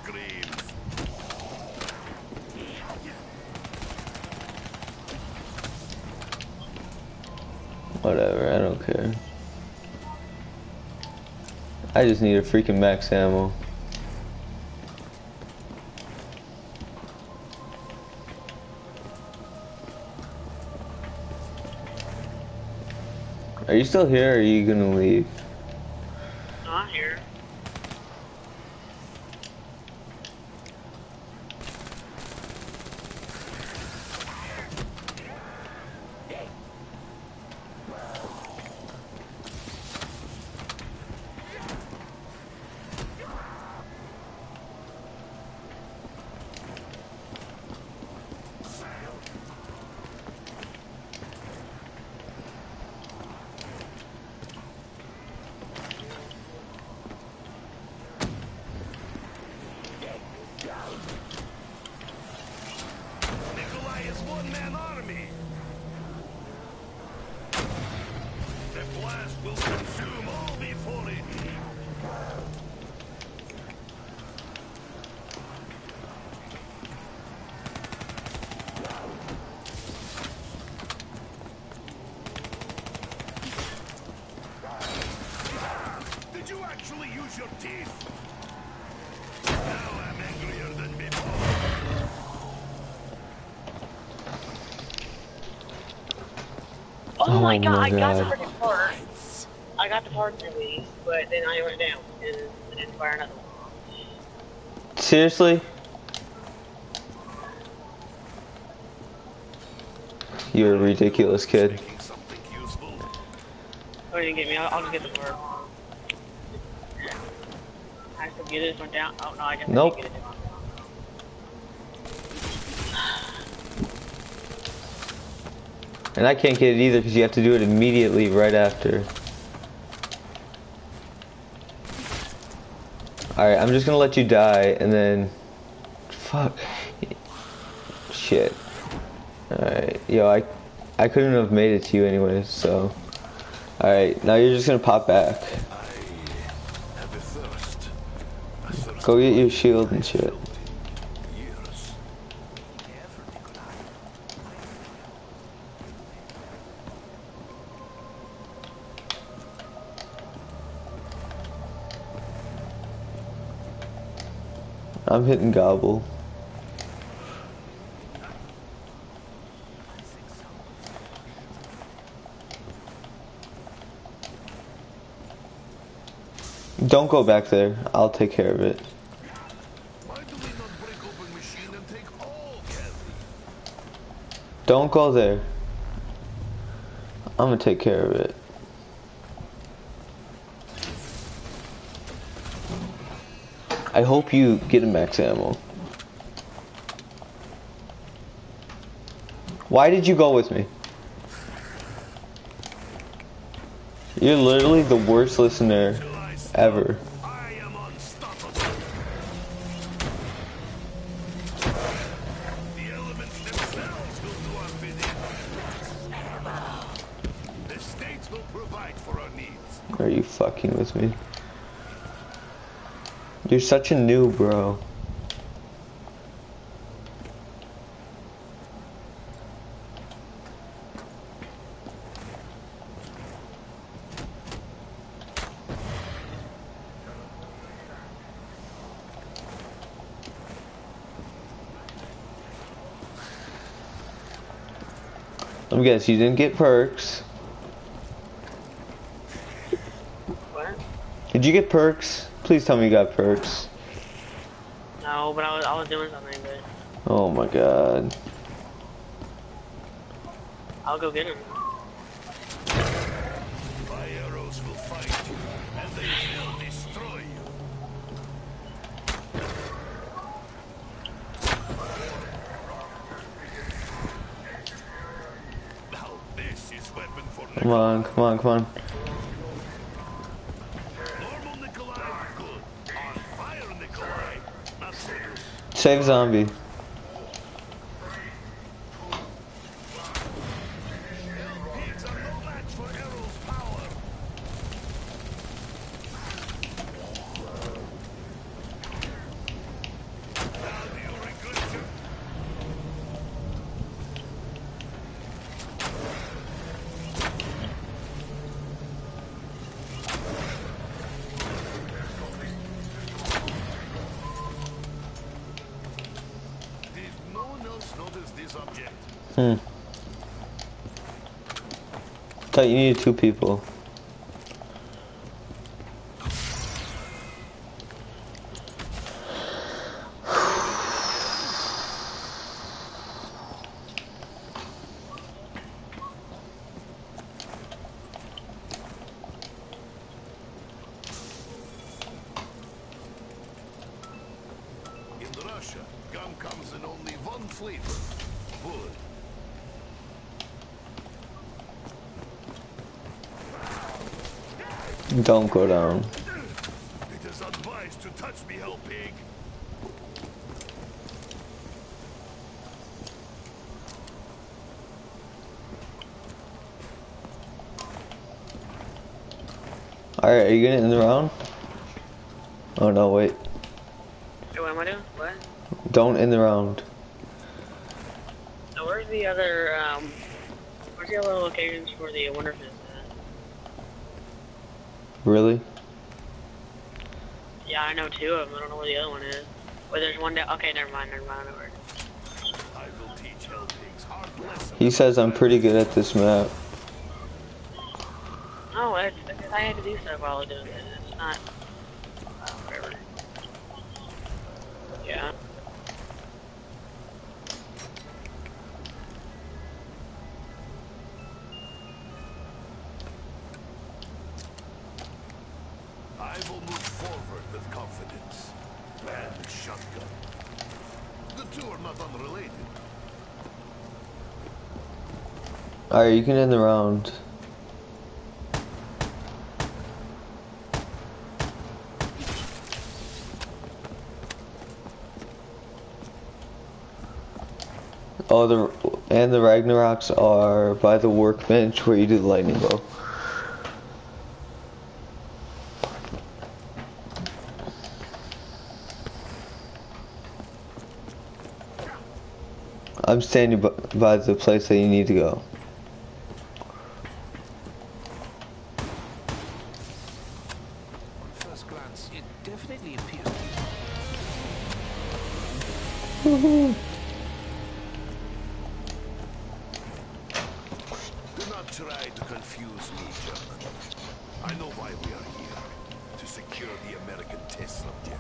screams. Whatever, I don't care. I just need a freaking max ammo. Are you still here or are you gonna leave? No, I'm here. Nikolai is one-man army. The blast will consume all before it. Did you actually use your teeth? Now I'm angrier than before. Oh, my Oh god, my I got the God. freaking parts. I got the parts at least, but then I went down and I didn't fire another one. Seriously? You're a ridiculous kid. Making something useful. Oh, you didn't get me. I'll, I'll just get the part. I have to get it from down. Oh, no, I guess Nope. I didn't get it down. And I can't get it either because you have to do it immediately right after. Alright, I'm just gonna let you die and then... Fuck. Shit. Alright, yo, I, I couldn't have made it to you anyways, so... Alright, now you're just gonna pop back. I have a thirst. A thirst Go get your shield and shit. years. I'm hitting gobble. Don't go back there. I'll take care of it. Why do we not break open machine and take all candy? Don't go there. I'm gonna take care of it. I hope you get a max ammo. Why did you go with me? You're literally the worst listener ever. I am unstoppable. The elements themselves will do our bidding. The states will provide for our needs. Are you fucking with me? You're such a noob, bro. Let me guess, you didn't get perks. What? Did you get perks? Please tell me you got perks. No, but I was, I was doing something, but Oh my god. I'll go get him. My arrows will find you, and they will destroy you. Now this is weapon for Come on, come on, come on. normal Nikolai, good. On fire Nikolai, not so good. Save zombie. Pigs are no match for arrows' power. use this object. Hmm. Thought you needed two people. In Russia, gum comes in only one flavor. Wood. Don't go down. It is advised to touch me, hell pig. Alright, are you getting in the round? Oh no, wait. Hey, what am I doing? What? Don't in the round. So where's the other, um, where's the other locations for the Winterfest at? Really? Yeah, I know two of them. I don't know where the other one is. Wait, there's one down. Okay, never mind, never mind. I know where it is. I will teach hell pigs hard lessons. He says I'm pretty good at this map. Oh, it's because I had to do stuff while I was doing it. It's not. Uh, whatever. Yeah. I will move forward with confidence. And shotgun. The two are not unrelated. Alright, you can end the round. Oh, the and the Ragnaroks are by the workbench where you do the lightning bow. I'm standing b by the place that you need to go. First glance, it definitely appears to Do not try to confuse me, German. I know why we are here. To secure the American test subject.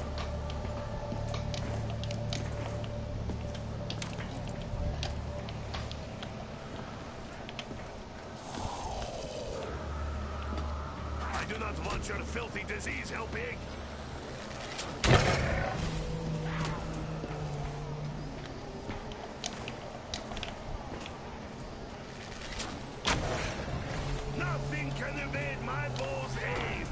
I do not want your filthy disease, hell pig. Nothing can evade my bow's aim.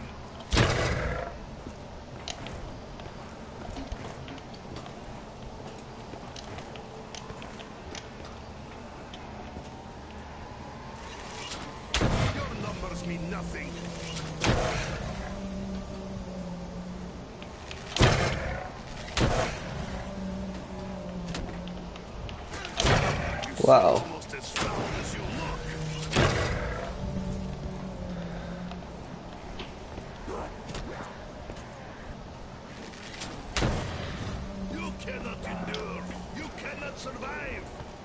Your numbers mean nothing. Wow. Almost as foul as you look. You cannot endure. You cannot survive.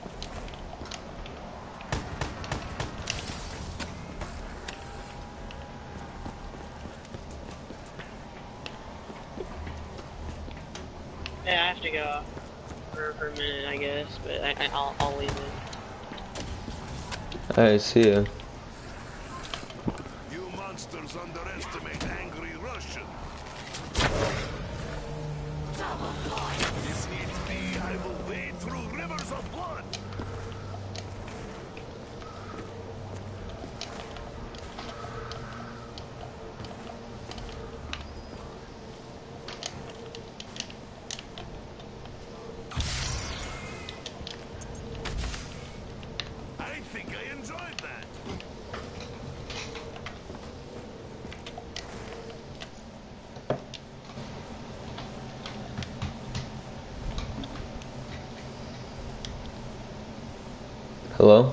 Yeah, I have to go for, for a minute, I guess, but I, I, I'll, I'll leave it. Alright, see ya. You monsters underestimate angry Russian. If needs be, I will wade through rivers of blood. I think I enjoyed that. Hello?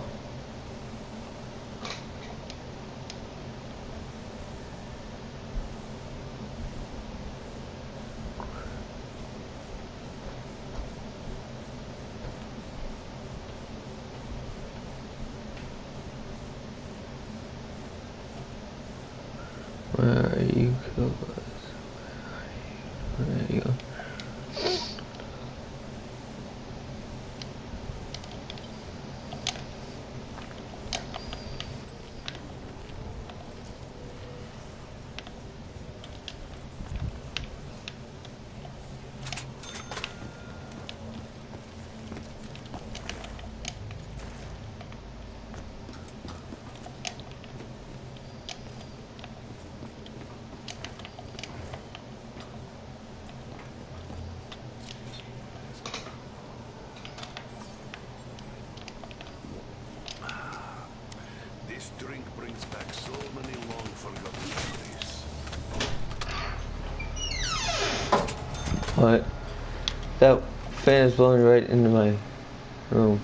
What? That fan is blowing right into my room.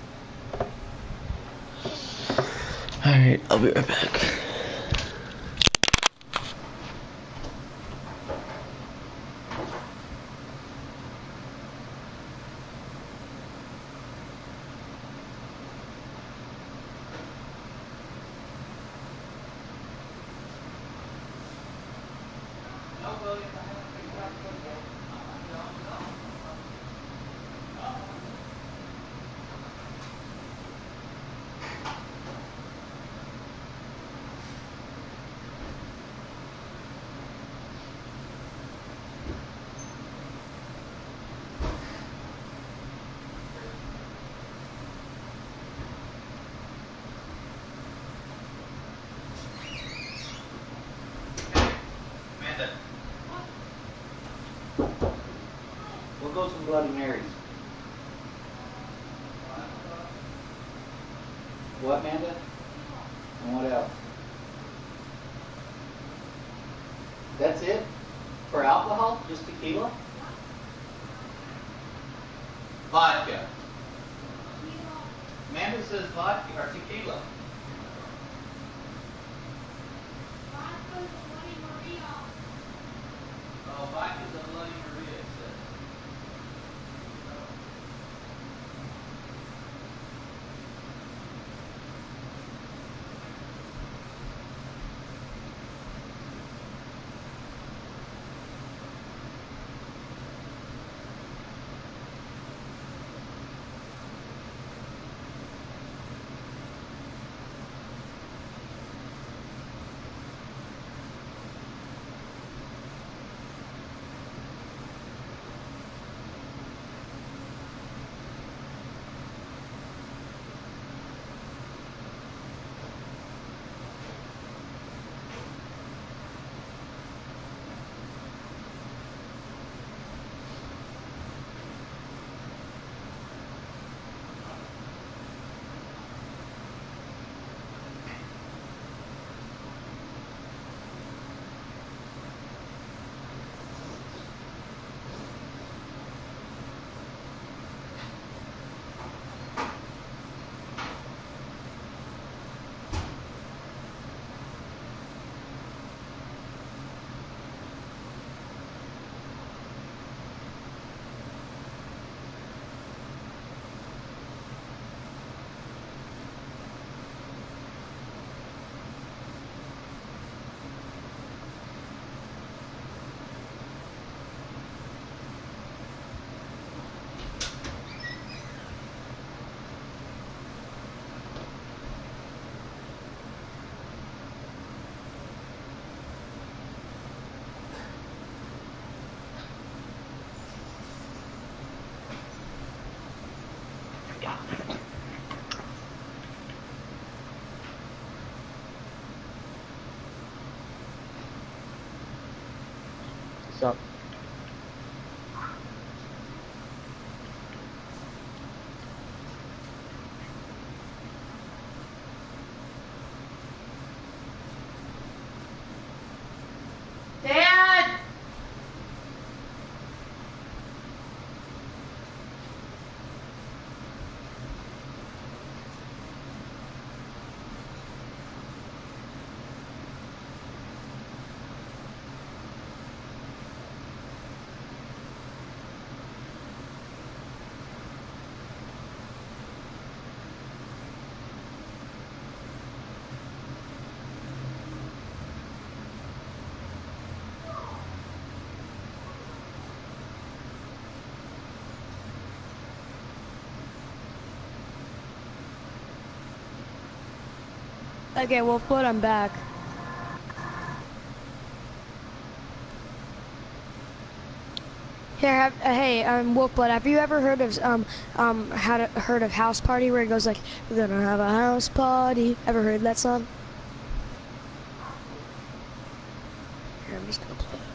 Alright, I'll be right back. We'll go some Bloody Marys. What, Amanda? And what else? That's it? For alcohol? Just tequila? Vodka. Amanda says vodka or tequila. Oh, vodka's a Bloody Maria, it says. What's up? Dad! Okay, well, but I'm back. Here, have, uh, hey, um, Wolfblood, have you ever heard of um um had a, heard of House Party where it goes like, we're gonna have a house party? Ever heard that song? Here, I'm just gonna play it.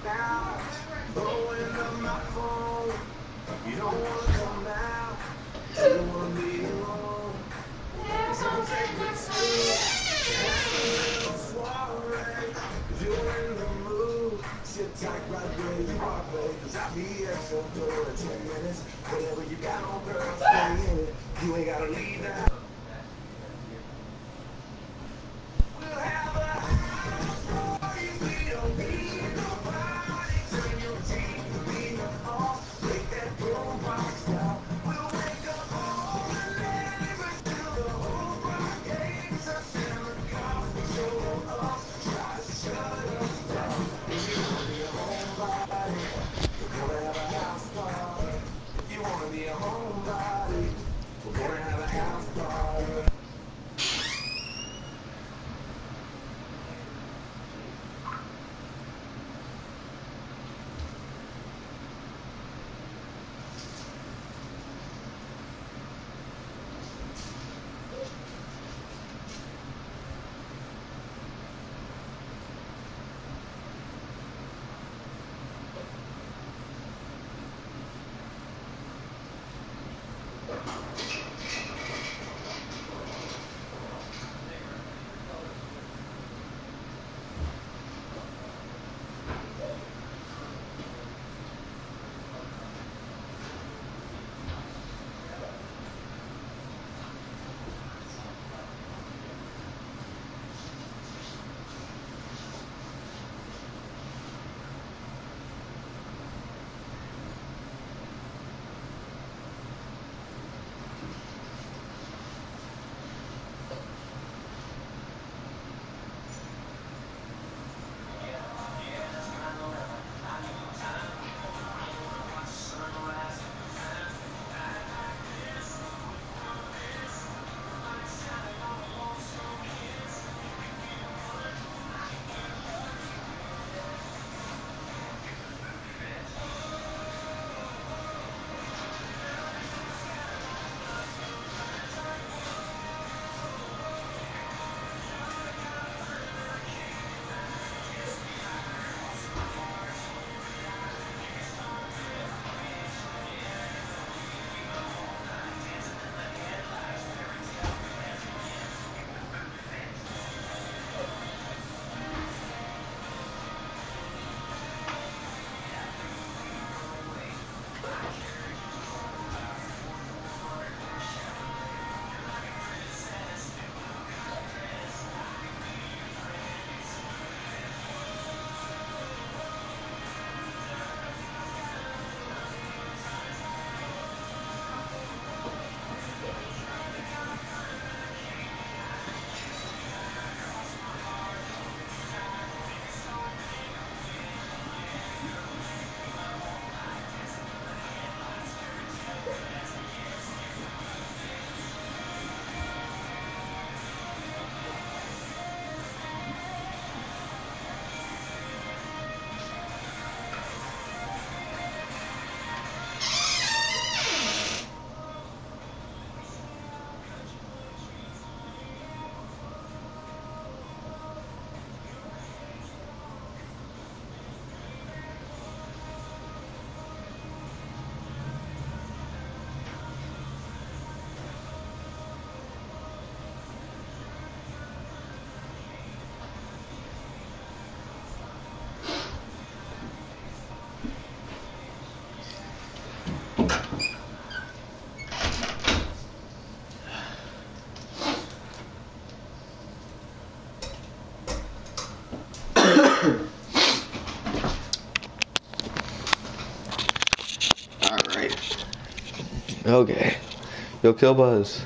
Okay. Yo, Kill Buzz.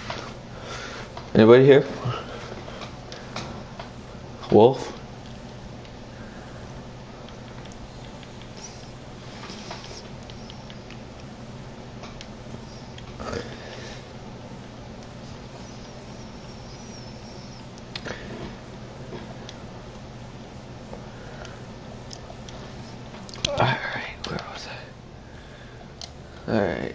Anybody here? Wolf? Alright, where was I? Alright.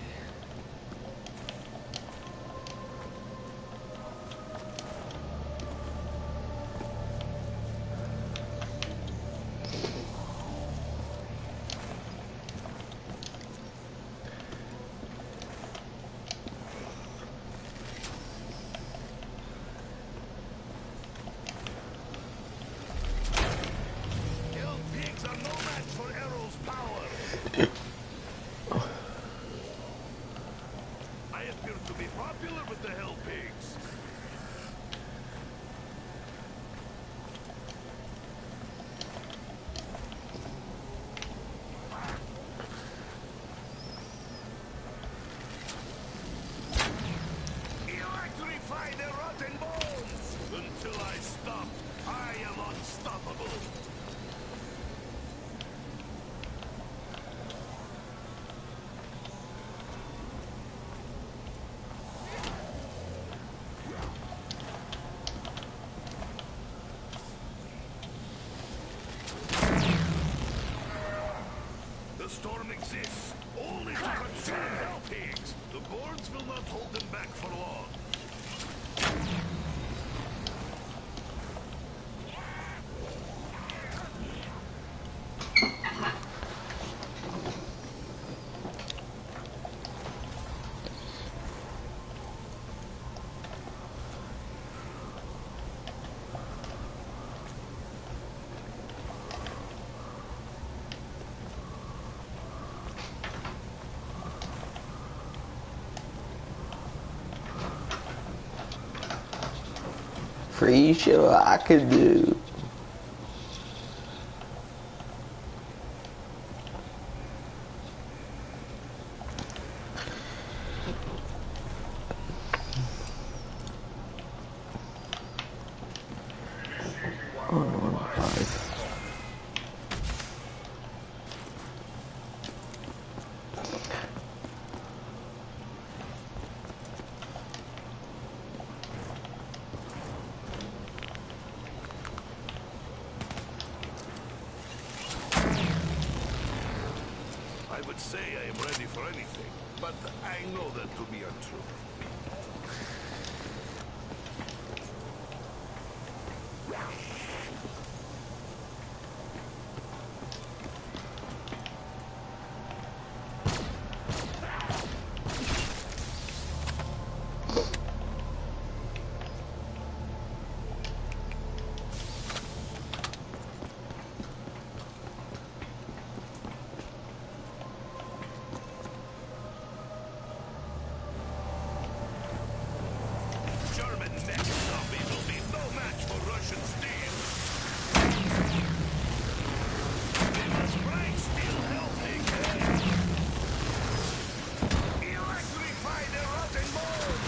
I appear to be popular with the Hell Pigs. Electrify the rotten bones! Until I stop, I am unstoppable. The storm exists only to consume Hell Pigs. The boards will not hold them back for long. Pretty sure I could do. I would say I am ready for anything, but I know that to be untrue. German mech zombies will be no match for Russian steel. We must break steel helping. Electrify the rotten bones.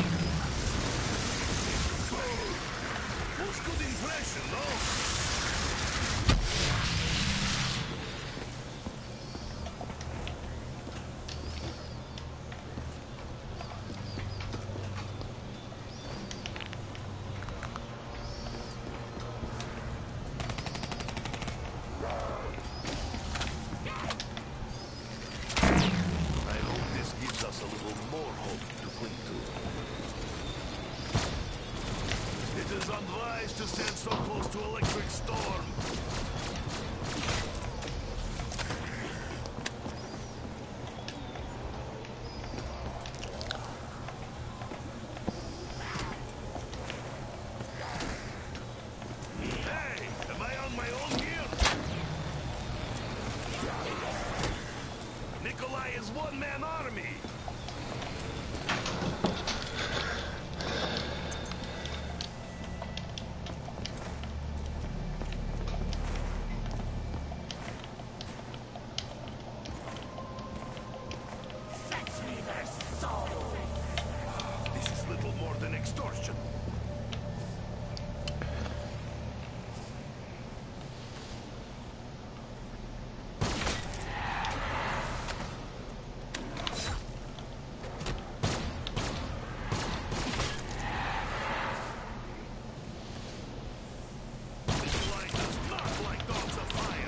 Cool. Was good impression, no? I hope this gives us a little more hope to cling to. It is unwise to stand so close to electric storm. Hey, am I on my own here? Nikolai is one-man army. This is little more than extortion. Nikolai does not like dogs of fire.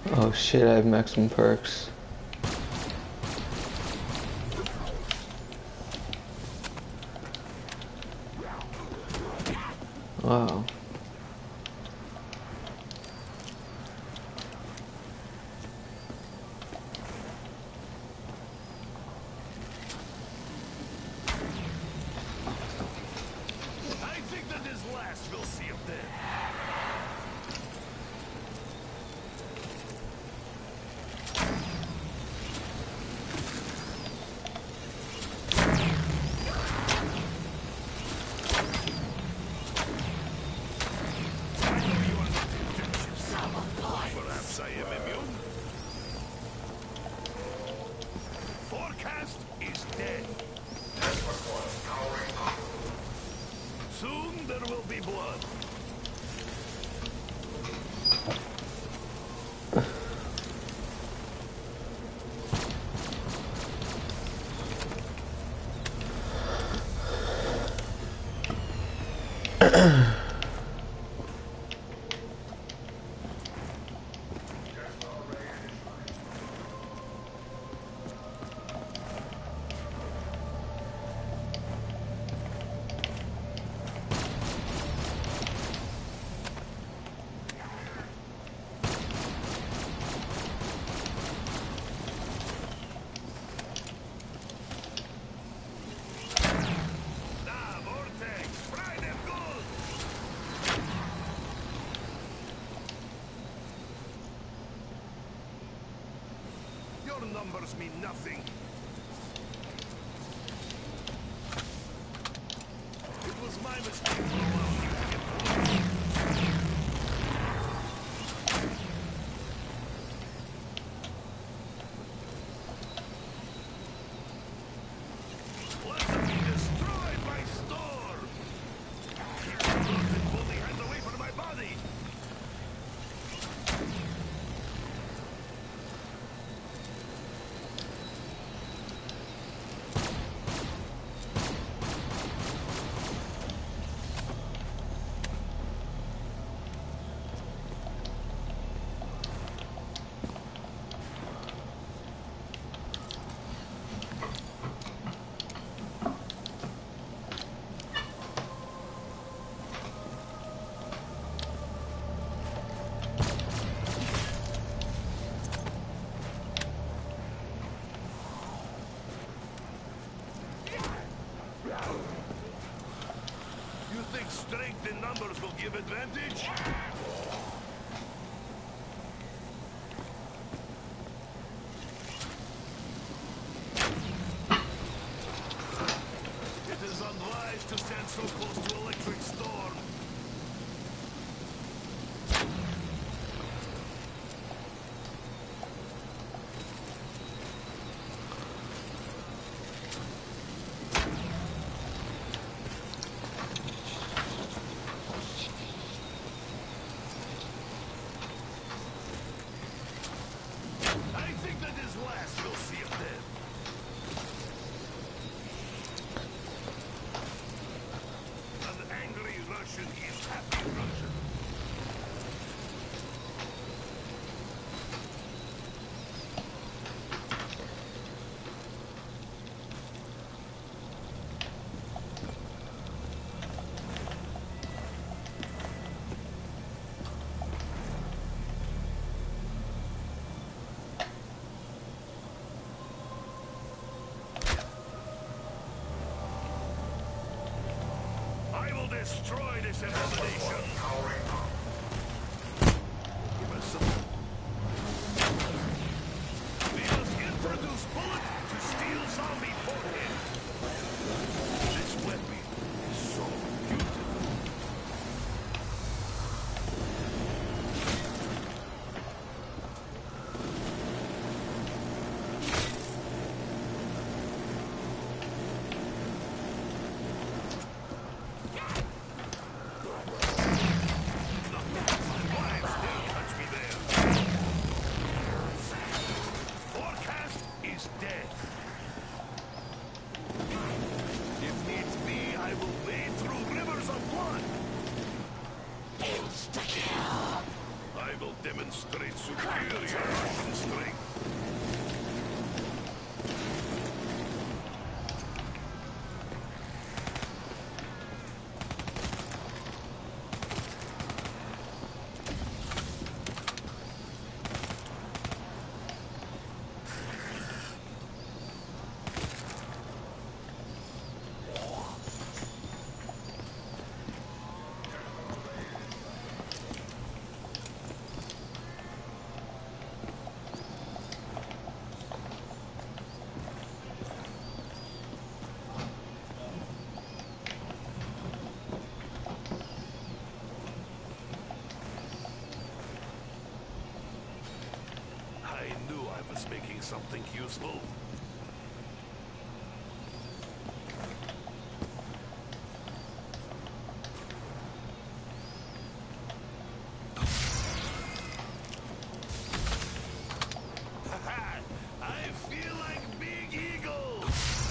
Oh shit, I have maximum perks. Wow. I think that is last. We'll see if then. Perhaps I am immune. Forecast is dead. Soon there will be blood. Nah, Vortex, fry them good. Your numbers mean nothing. It was my mistake for allowing you to get blood. Let them be destroyed by storm! Keep the blood and bully hands away from my body! You think strength in numbers will give advantage? It is unwise to stand so close to electric storm. I think that is last. We'll see it then. An angry Russian is happy Russian. I will destroy this abomination. Give us some. We must introduce bullet to steal zombie forehead. This weapon is so beautiful. Demonstrate superior Russian strength. I knew I was making something useful. I feel like Big Eagle.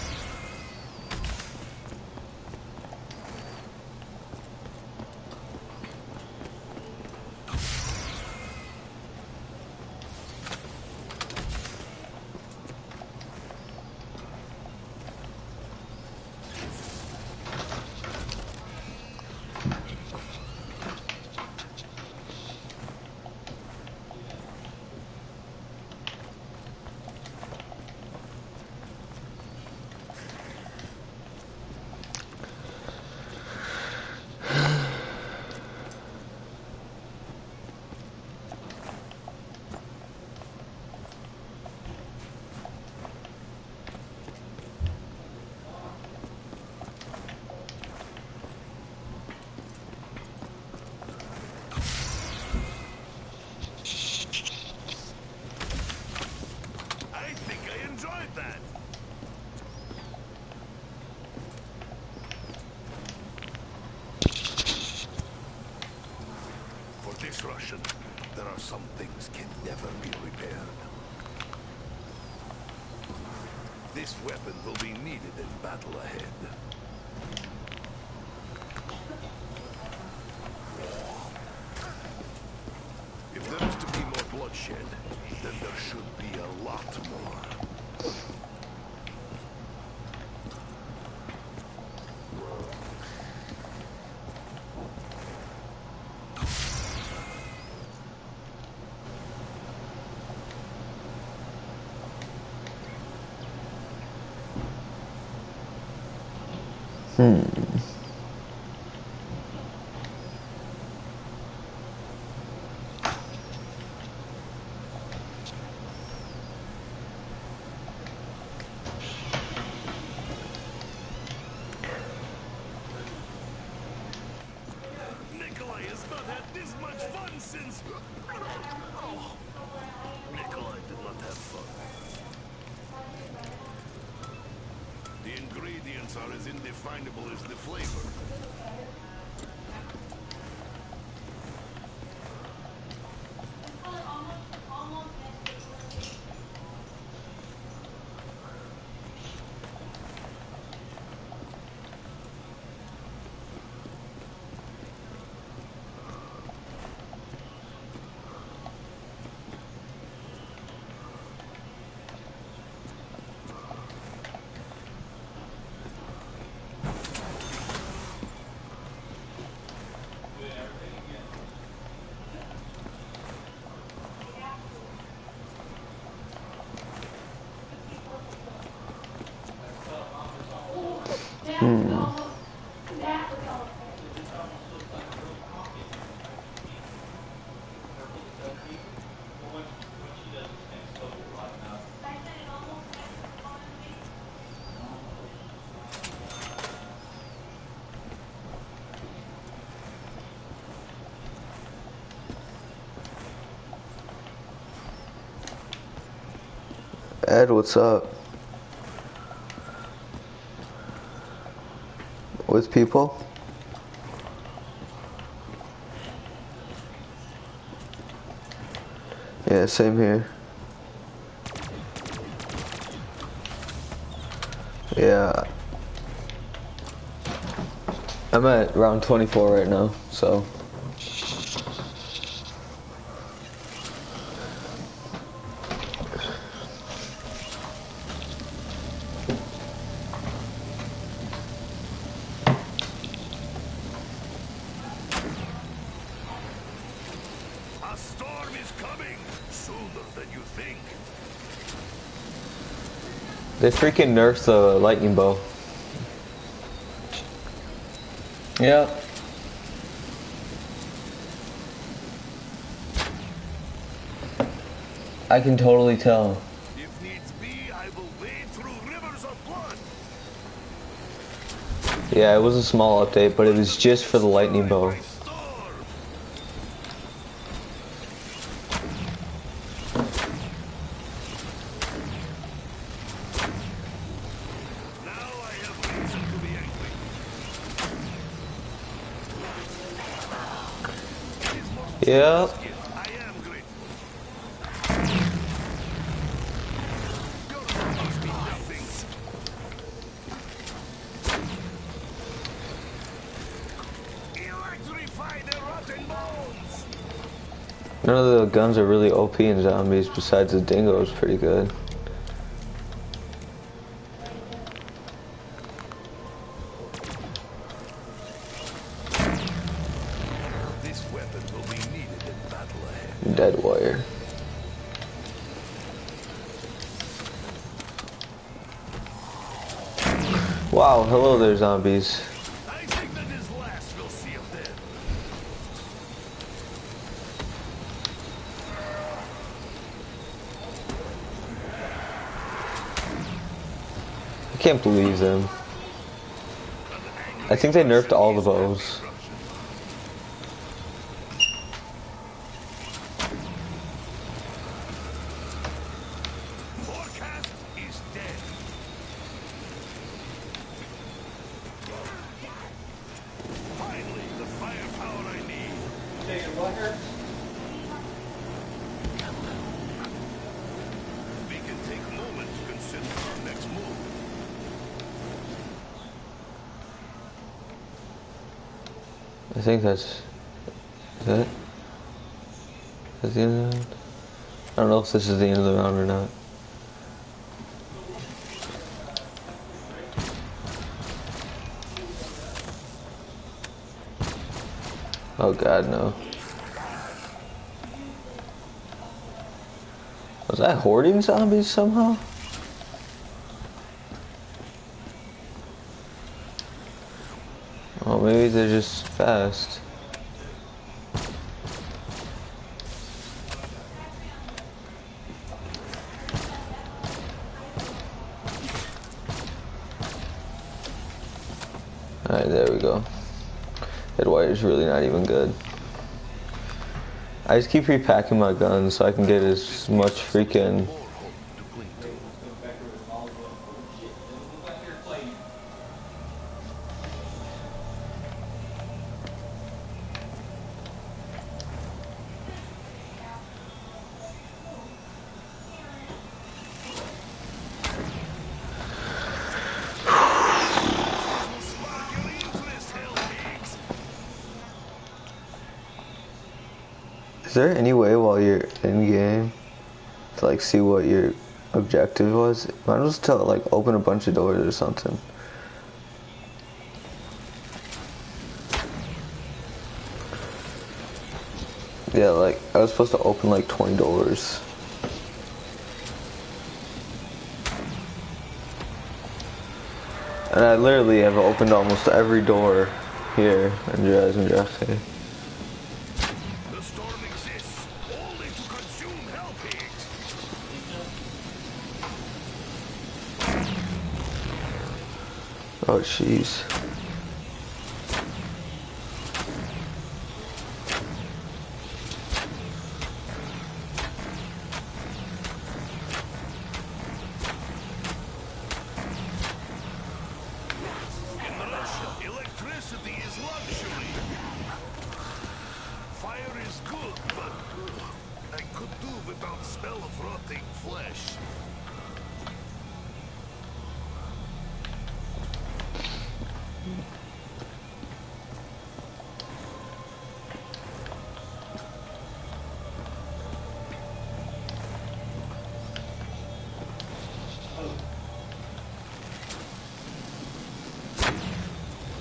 I think I enjoyed that. For this Russian, there are some things can never be repaired. This weapon will be needed in battle ahead. If there is to be more bloodshed, then there should be a lot more. Hmm. Nikolai has not had this much fun since... Oh. Nikolai did not have fun. The ingredients are as indefinable as the flavor. Hmm. Ed, what's up? With people? Yeah, same here. Yeah. I'm at round twenty-four right now, so. A storm is coming sooner than you think. They freaking nerfed the lightning bow. Yeah. I can totally tell. If needs be, I will wade through rivers of blood. Yeah, it was a small update, but it was just for the lightning bow. By storm. Now I have reason to be angry. It is most Yep. gift. I am grateful. Your love must be nothing. Electrify the rotten bones. None of the guns are really O P in zombies besides the dingo is pretty good. This weapon will be needed in battle ahead. Dead wire. Wow, hello there zombies. I think that this last will see of them. I can't believe them. I think they nerfed all the bows. Forecast is dead. Finally, the firepower I need. We can take a moment to consider our next move. I think that's... Is that it? Is that the end of the round? I don't know if this is the end of the round or not. Oh god, no. Was that hoarding zombies somehow? Oh, maybe they're just fast. Alright, there we go. That wire's really not even good. I just keep repacking my guns so I can get as much freaking... Is there any way while you're in game to like see what your objective was? Might as well tell like open a bunch of doors or something. Yeah, like I was supposed to open like twenty doors. And I literally have opened almost every door here in Jazz and Jesse. Oh, jeez. In Russia, electricity is luxury. Fire is good, but uh, I could do without smell of rotting flesh.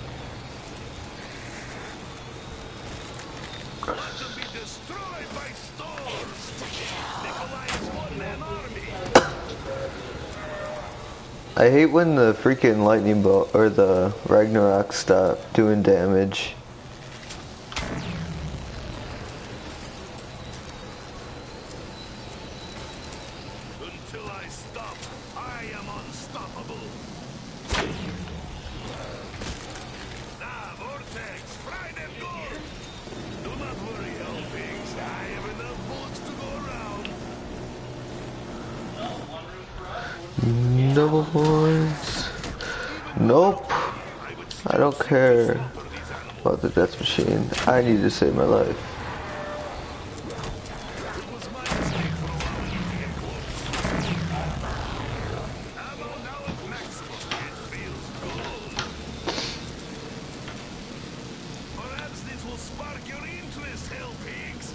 Want to be destroyed by I hate when the freaking lightning bolt or the Ragnarok stop doing damage. Until I stop, I am unstoppable. Now, Vortex, fry them good. Do not worry, old pigs. I have enough bullets to go around. Double points. Nope. I don't care about the death machine. I need to save my life. It was my mistake for allowing you to get close. Ammo now at maximum. It feels good. Perhaps this will spark your interest, hell pigs.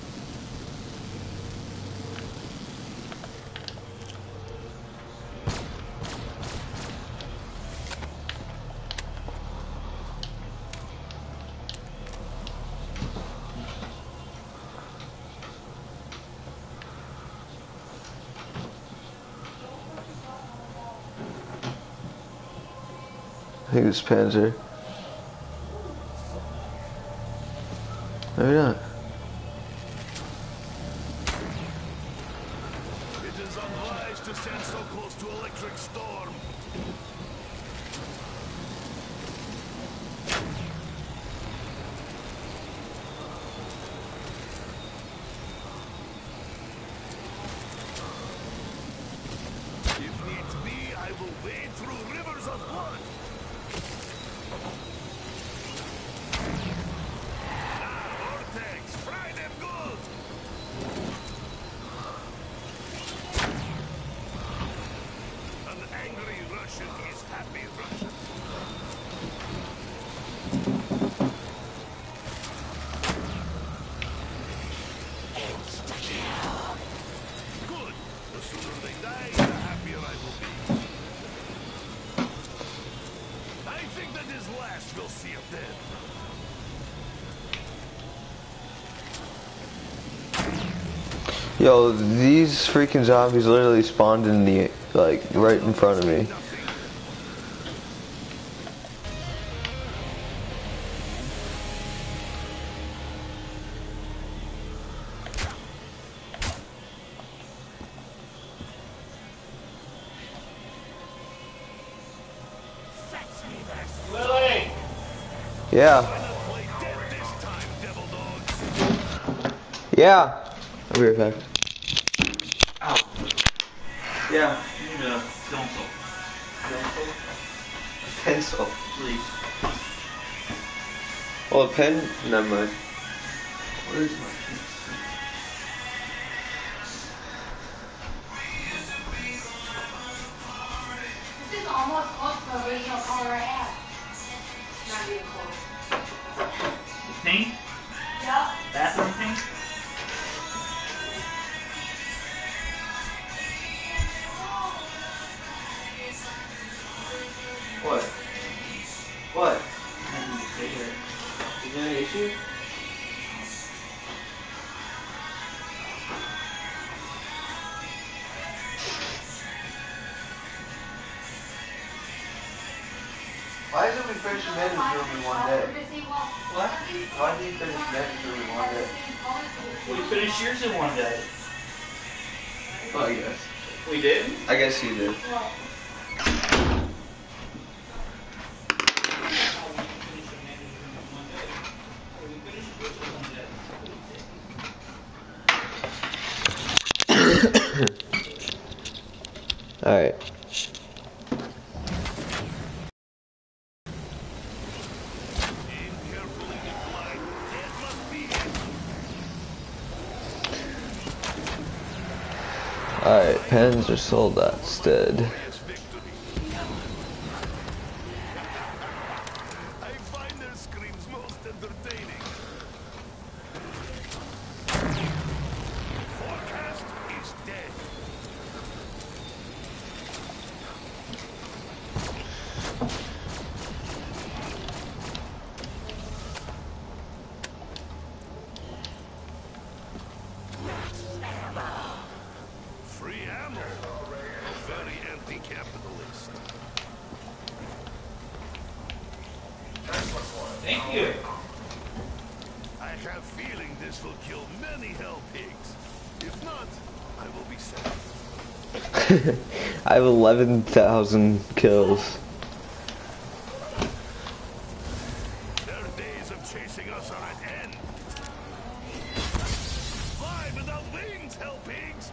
I think it's Panzer. Maybe not. It is unwise to stand so close to electric storm. If needs be, I will wade through rivers of blood. Now, Vortex, fry them good. An angry Russian is happy Russian. Good. The sooner they die, the happier I will be. I think that his last will see him dead. Yo, these freaking zombies literally spawned in the, like, right in front of me. Willie! Yeah. Play dead this time, devil dogs. Yeah. I'll be right back. Yeah. Need a pencil, Pencil. please. Well, a pen? Never mind. Where's my pencil? This is almost close to the original color I had. Not even close. Pink? Yep. Bathroom pink? What? What? I need to stay here. Is there an issue? Why isn't we finish Amanda's room in one day? What? Why did you finish Amanda's room in one day? We finished yours in one day. Oh, I guess. We did? I guess you did. Alright. Aim carefully to blind. That must be it. Alright, pens are sold instead. Glorious victory. I find their screams most entertaining. Forecast is dead. Free ammo. Very anti-capitalist. Thank you. I have feeling this will kill many hell pigs. If not, I will be sad. I have eleven thousand kills. Their days of chasing us are at end. Fly without wings, hell pigs!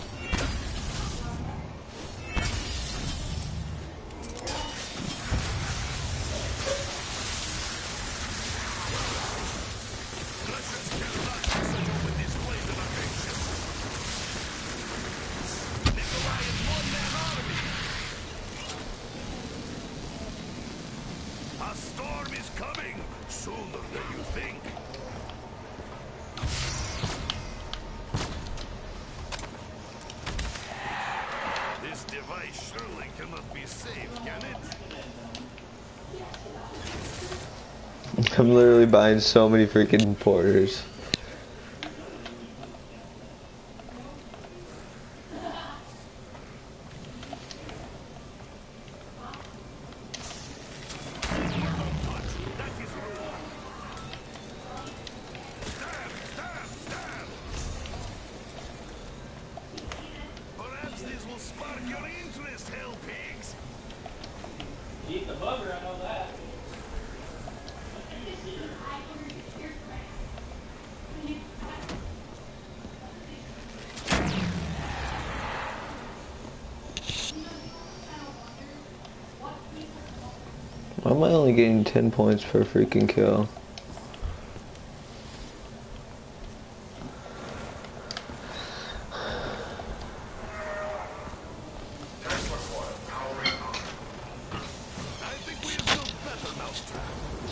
Russians cannot settle with this blade of affection. Nikolai is one-man army. A storm is coming sooner than you think. This device surely cannot be saved, can it? I'm literally buying so many freaking porters. Perhaps this will spark your interest, hell pigs. Eat the bugger, I know that. Why am I only getting ten points per freaking kill? I think we have built better mousetrap.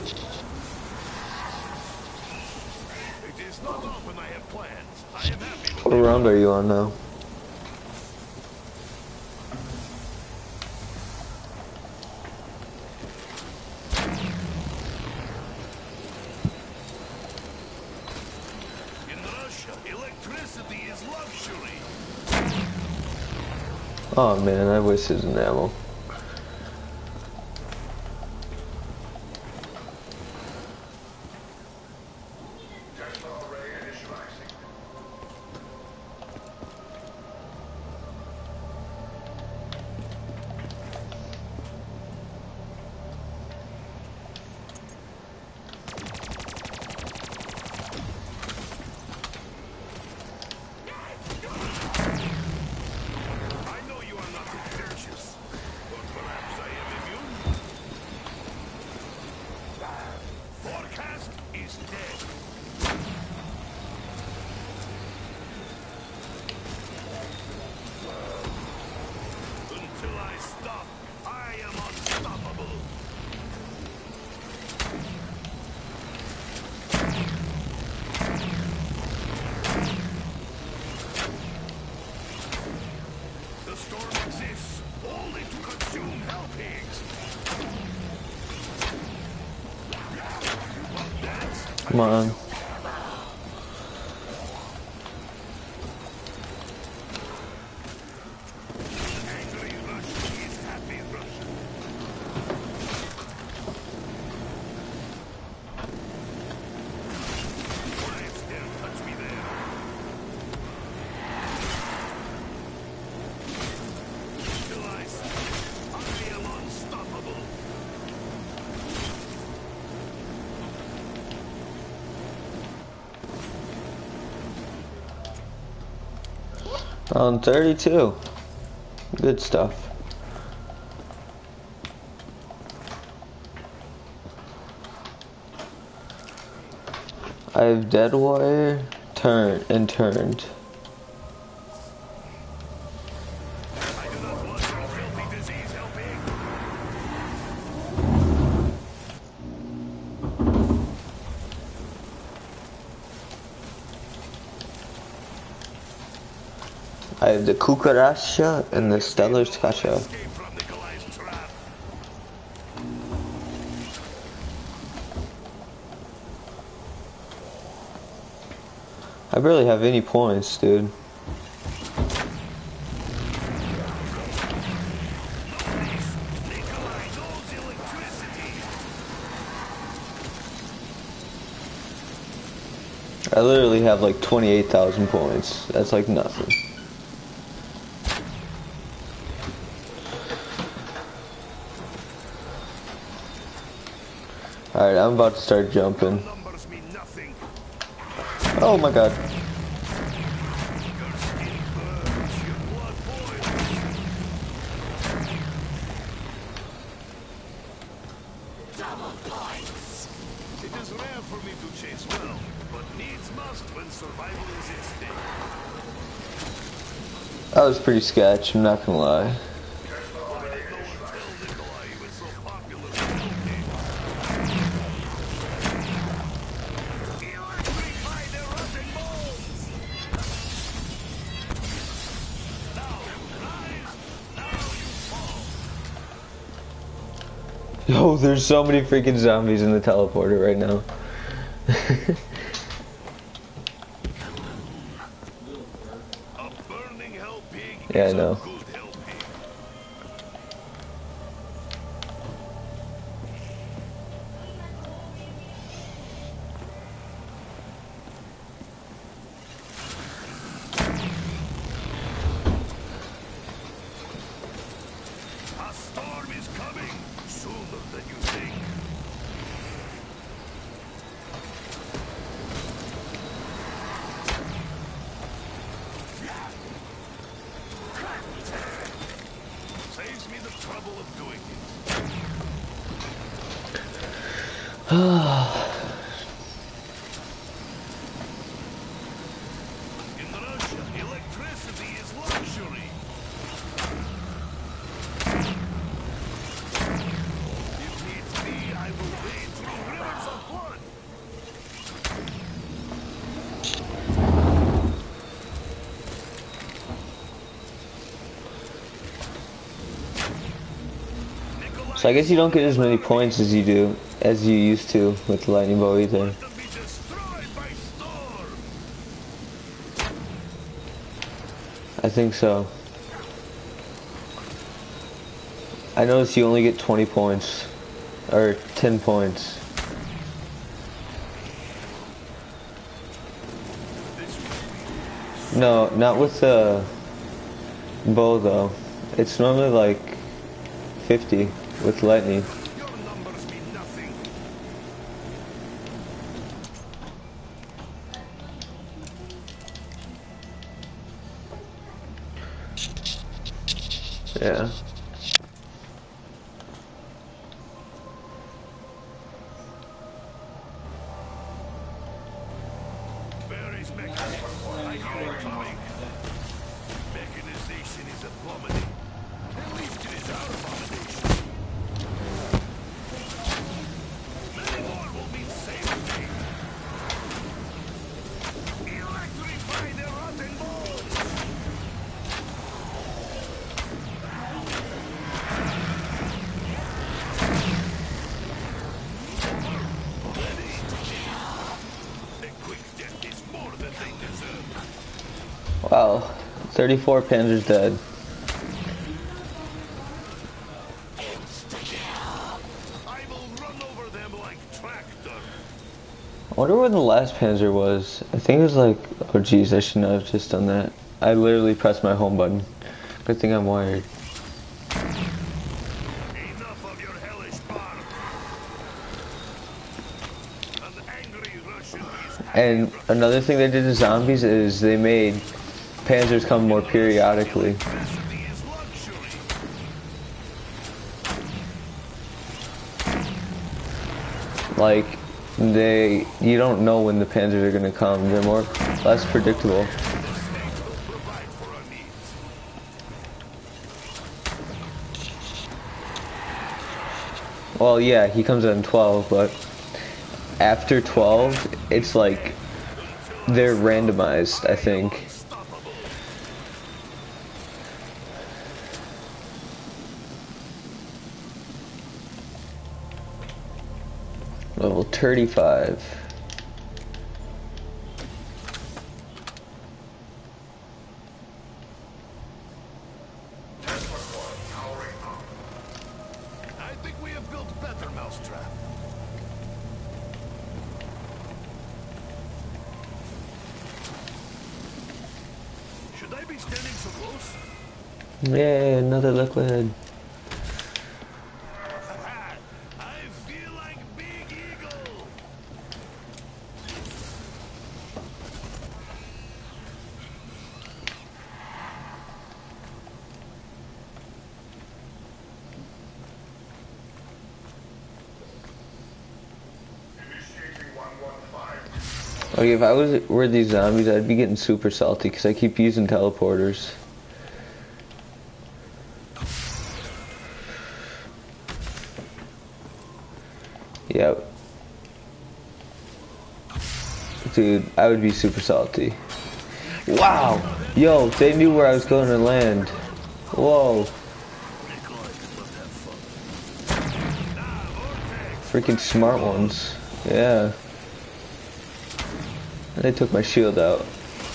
It is not often I have plans. I am happy with What round are you on now? In Russia, electricity is luxury. Oh man, I wasted an ammo. I know you are not infectious, but perhaps I am immune. Forecast is dead. Until I stop, I am unstoppable. The storm exists only to consume hell pigs. Well, that's Come on. angry Russian is happy Russian. Wives dare touch me there. Till I sleep, I am unstoppable. On thirty-two. Good stuff. I have dead wire, turn and turned. I do not want your filthy disease, hell pig. I have the Kukarasha and the Stellar Skacha. Escape from Nikolai's trap. I barely have any points, dude. Nikolai knows electricity. I literally have like twenty-eight thousand points. That's like nothing. Alright, I'm about to start jumping. Oh my god. It is rare for me to chase well, but needs must when survival is at stake. That was pretty sketch, I'm not gonna lie. Yo, there's so many freaking zombies in the teleporter right now. Yeah, I know. A storm is coming sooner than you think. Saves me the trouble of doing it. In Russia, electricity is luxury. If needs be, I will wade through rivers of blood. So I guess you don't get as many points as you do, as you used to with the lightning bow either. I think so. I noticed you only get twenty points, or ten points. No, not with the bow though. It's normally like fifty with lightning. Yeah. Barry's mechanic. I hear it coming. Mechanization is abominable. At least it is our abomination. Many more will mean saving me. Electrify the rotten balls! A quick death is more than they deserve. Wow, thirty-four Panzers dead. I will run over them like tractor. I wonder where the last Panzer was. I think it was like, oh geez, I shouldn't have just done that. I literally pressed my home button. Good thing I'm wired. Enough of your hellish bark. An angry Russian is And another thing they did to zombies is they made Panzers come more periodically. electricity is luxury. Like, they, you don't know when the Panzers are gonna come. They're more, less predictable. Provide for our needs. Well, yeah, he comes in twelve, but after twelve, it's like, they're randomized, I think. Level thirty-five. I think we have built better mousetrap. be standing so close? Yay, another liquid. I feel like Big Eagle. Initiating one one five. Okay, if I was were these zombies, I'd be getting super salty because I keep using teleporters. Yep. Dude, I would be super salty. Wow! Yo, they knew where I was going to land. Whoa. Freaking smart ones. Yeah. They took my shield out.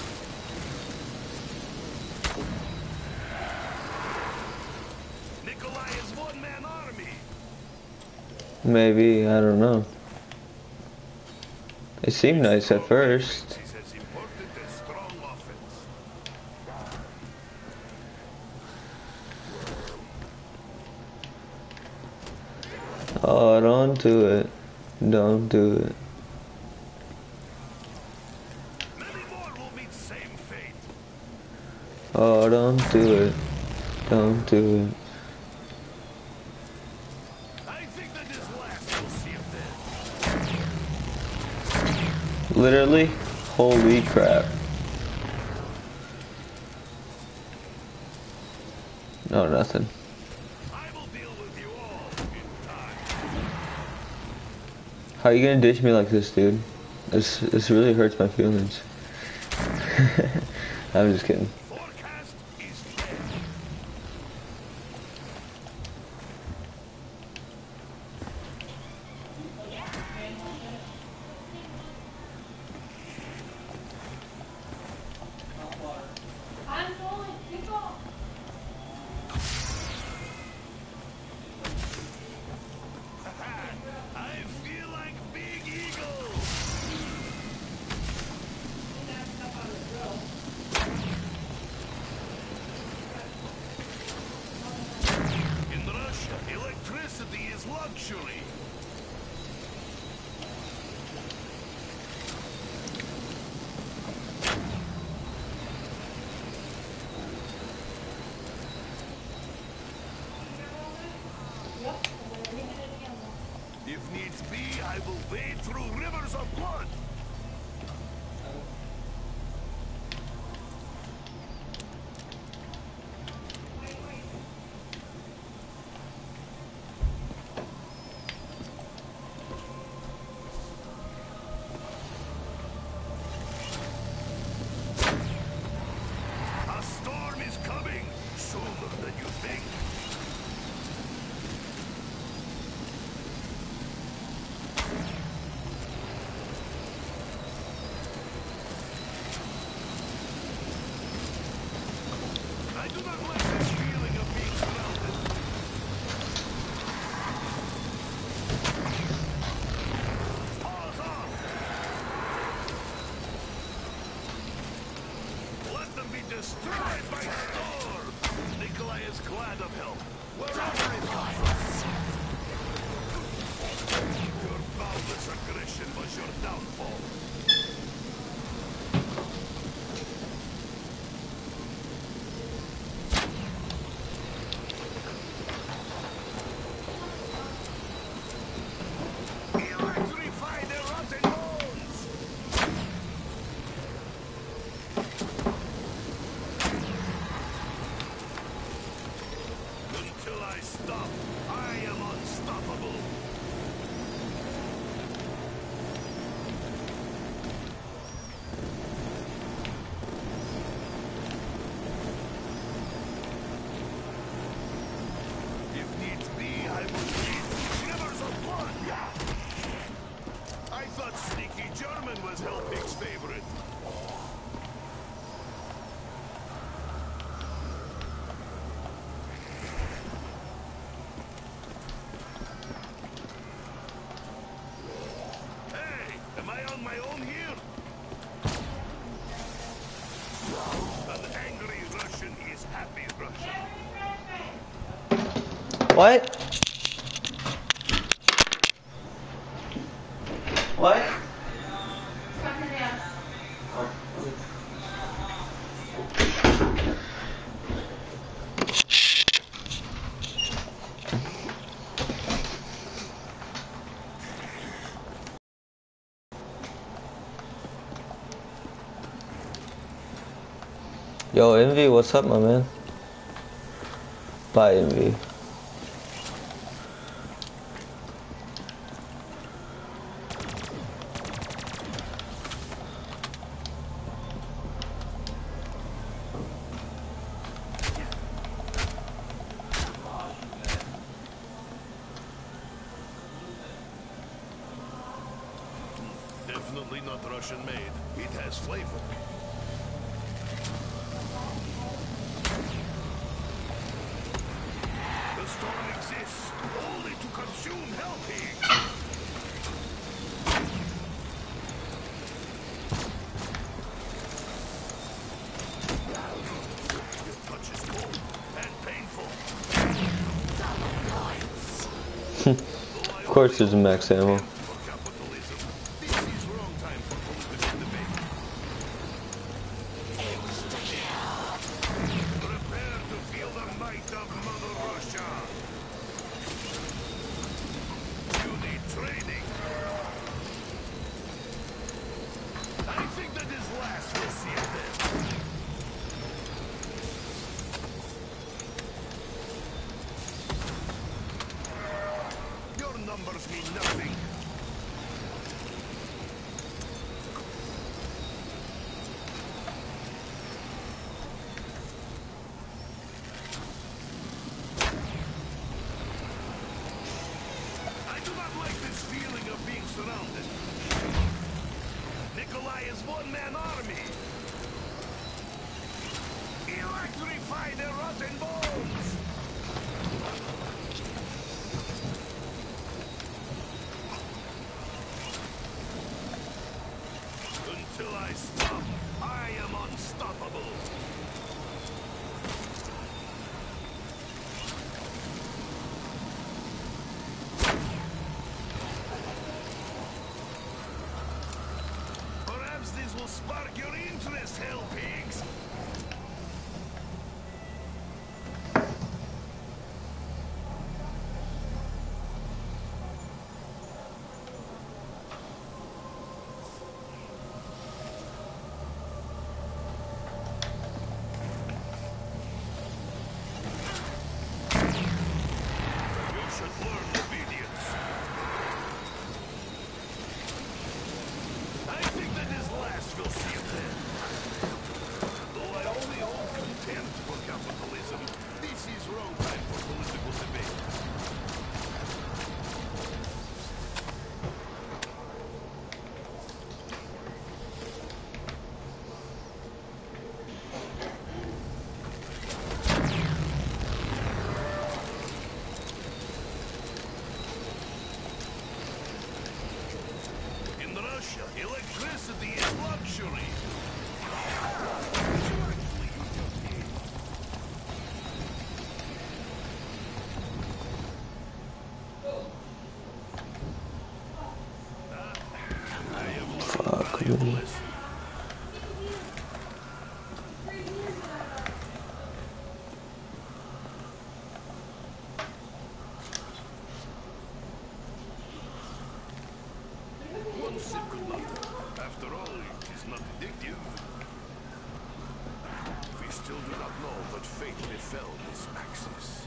Nikolai is one-man army. Maybe, I don't know. They seemed nice at first. He says important and strong offense. Oh, don't do it. Don't do it. Many more will meet same fate. Oh, don't do it. Don't do it. I think that this last will see him dead. Literally? Holy crap. No, nothing. I will deal with you all in time. How are you gonna ditch me like this, dude? This this really hurts my feelings. I'm just kidding. Forecast is dead. I'm going. Keep on. I feel like Big Eagle. In Russia, electricity is luxury. If needs be, I will wade through rivers of blood. A storm is coming sooner than you think. I do not like this feeling of being surrounded. Paws off! Let them be destroyed by storm! Nikolai is glad of help, wherever it comes. Your boundless aggression was your downfall. Electrify their rotten bones! Until I stop, I am unstoppable. If needs be, I will bleed rivers of blood. I thought Sneaky German was Helping's favorite. Hey, am I on my own here? An angry Russian is happy Russian. What? What? Yo, Envy, what's up, my man? Bye, Envy. Definitely not Russian made. It has flavor. The storm exists only to consume hell pigs. Your touch is cold and painful. Of course there's a max ammo. For capitalism, this is wrong time for political debate. Prepare to feel the might of Mother Russia. You need training. I think that is last we'll see it then. Your numbers mean nothing. I do not like this feeling of being surrounded. Nikolai is one-man army. Electrify the rotten bones! Until I stop, I am unstoppable. Perhaps this will spark your interest, hell pigs. You should learn obedience. I think that is last we'll see it then. Though I only hold contempt for capitalism, this is wrong time for political debate. In Russia, electricity is luxury. I have learned Fuck, valuable man. lessons. One simple matter. After all, it is not addictive. We still do not know what fate befell this Maxis.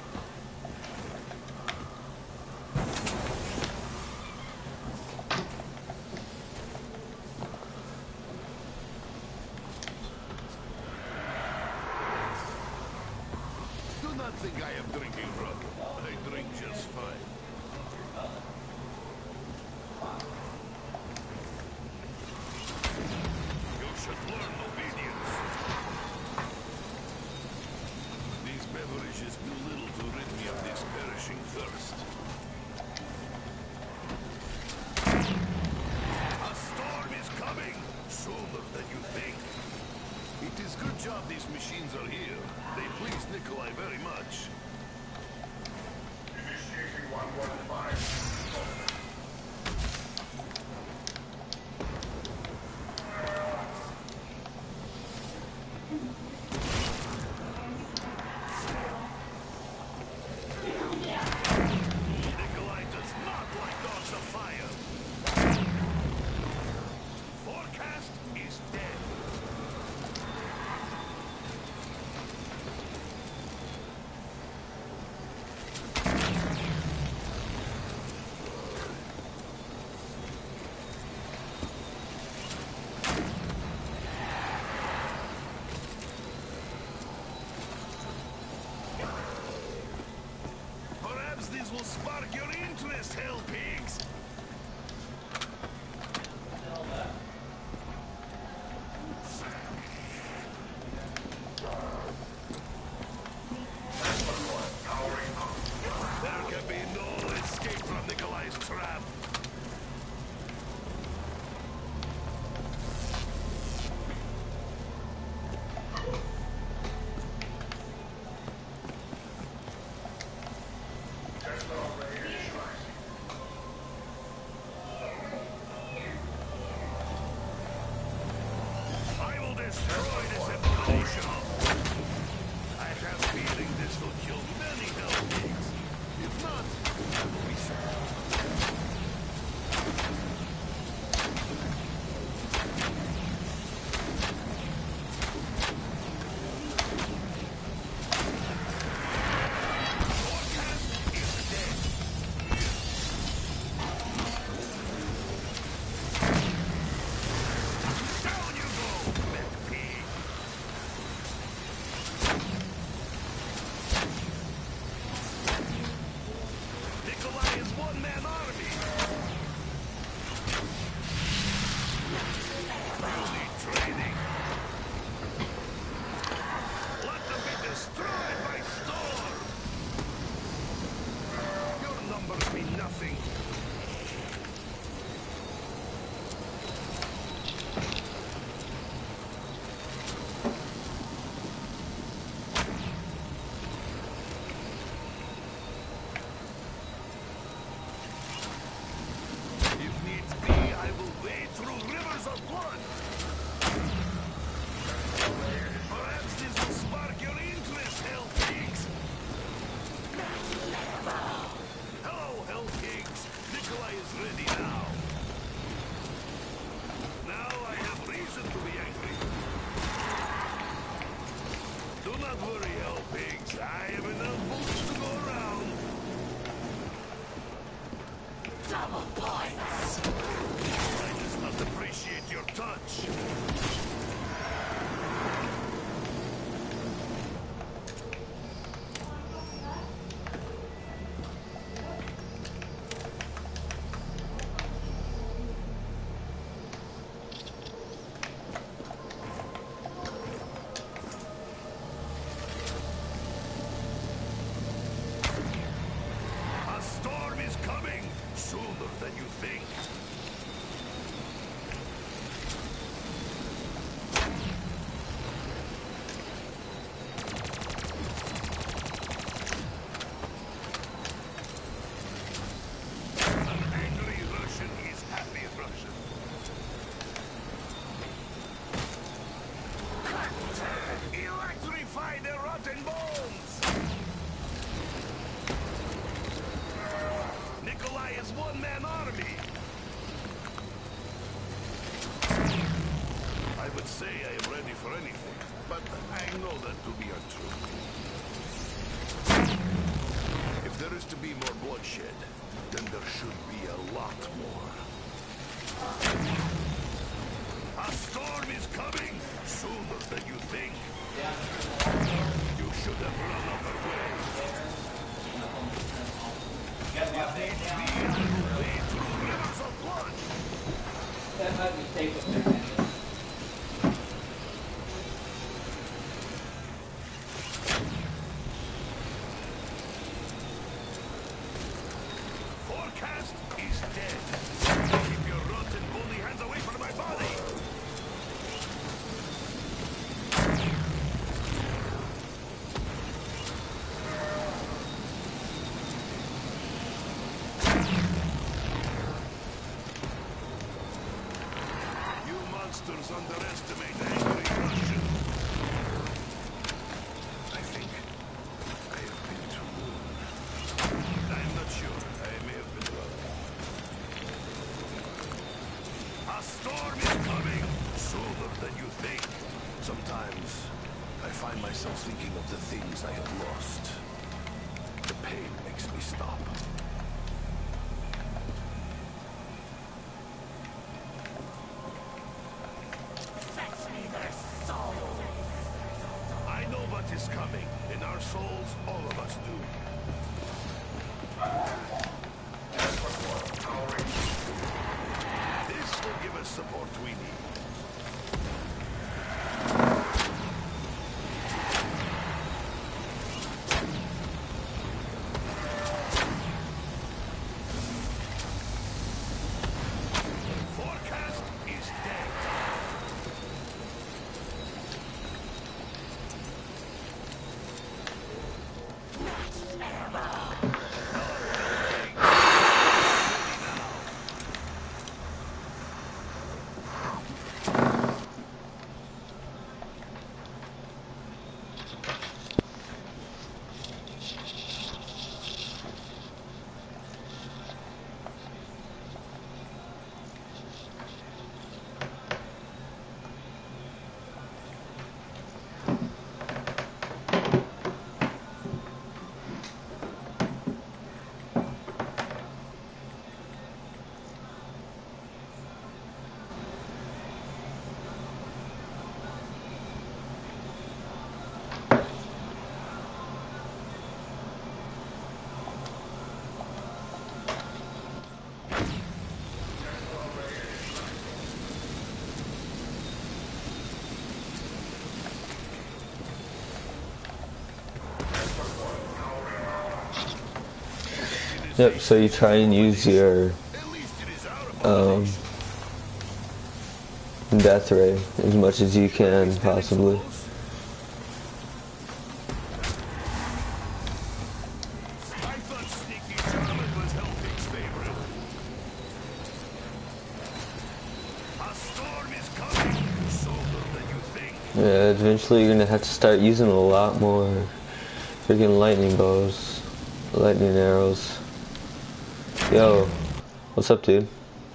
Do not think I am drinking rum. I drink just fine. You should learn obedience. These beverages do little to rid me of this perishing thirst. A storm is coming, sooner than you think. It is good job these machines are here. They please Nikolai very much. Initiating one one five. Nikolai does not like dogs of fire. Forecast is dead. Perhaps this will spark your interest, hell pigs. There can be no escape from Nikolai's trap. I will destroy this abomination. I have a feeling this will kill many hell pigs. If not, I will be sad. Forecast is dead. Down you go, Mech Pig. Nikolai is one-man army. You need training. Let them be destroyed by storm. Your numbers mean nothing. If needs be, I will wade through rivers of blood. Perhaps this will spark your interest, hell pigs. Hello, hell pigs. Nikolai is ready now. Now I have reason to be angry. Do not worry, hell pigs. I have enough bullets to go around. Double points. I does not appreciate your touch. A storm is coming sooner than you think. An angry Russian is happy Russian. Electrify the rotten bones! Nikolai is one-man army. I would say I am ready for anything, but I know that to be untrue. If there is to be more bloodshed, then there should be a lot more. A storm is coming sooner than you think. You should have run away. If needs be, I will wade through rivers of blood. That might be tape up there, man. Forecast is dead. Keep your rotten bony hands away from my body. underestimate angry Russian. I think I have been too rude. I'm not sure. I may have been wrong. A storm is coming sooner than you think. Sometimes I find myself thinking of the things I have lost. The pain makes me stop. I know what is coming. In our souls, all of us do. This will give us support we need. Forecast is dead. Yep, so you try and use your um, death ray as much as you can, possibly. Yeah, eventually you're gonna have to start using a lot more freaking lightning bows, lightning arrows. Yo, what's up, dude?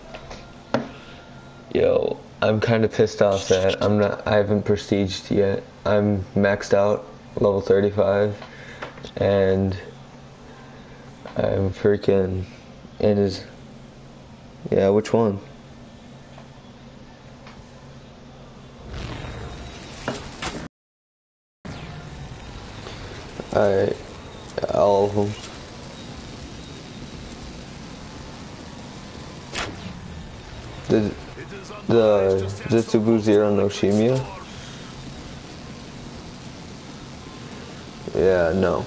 Yo, I'm kind of pissed off that I'm not, I haven't prestiged yet. I'm maxed out, level thirty-five, and I'm freaking in his, yeah, which one? Alright, all of them. The, the Zitsubu Zero no Shimiya? Yeah, no.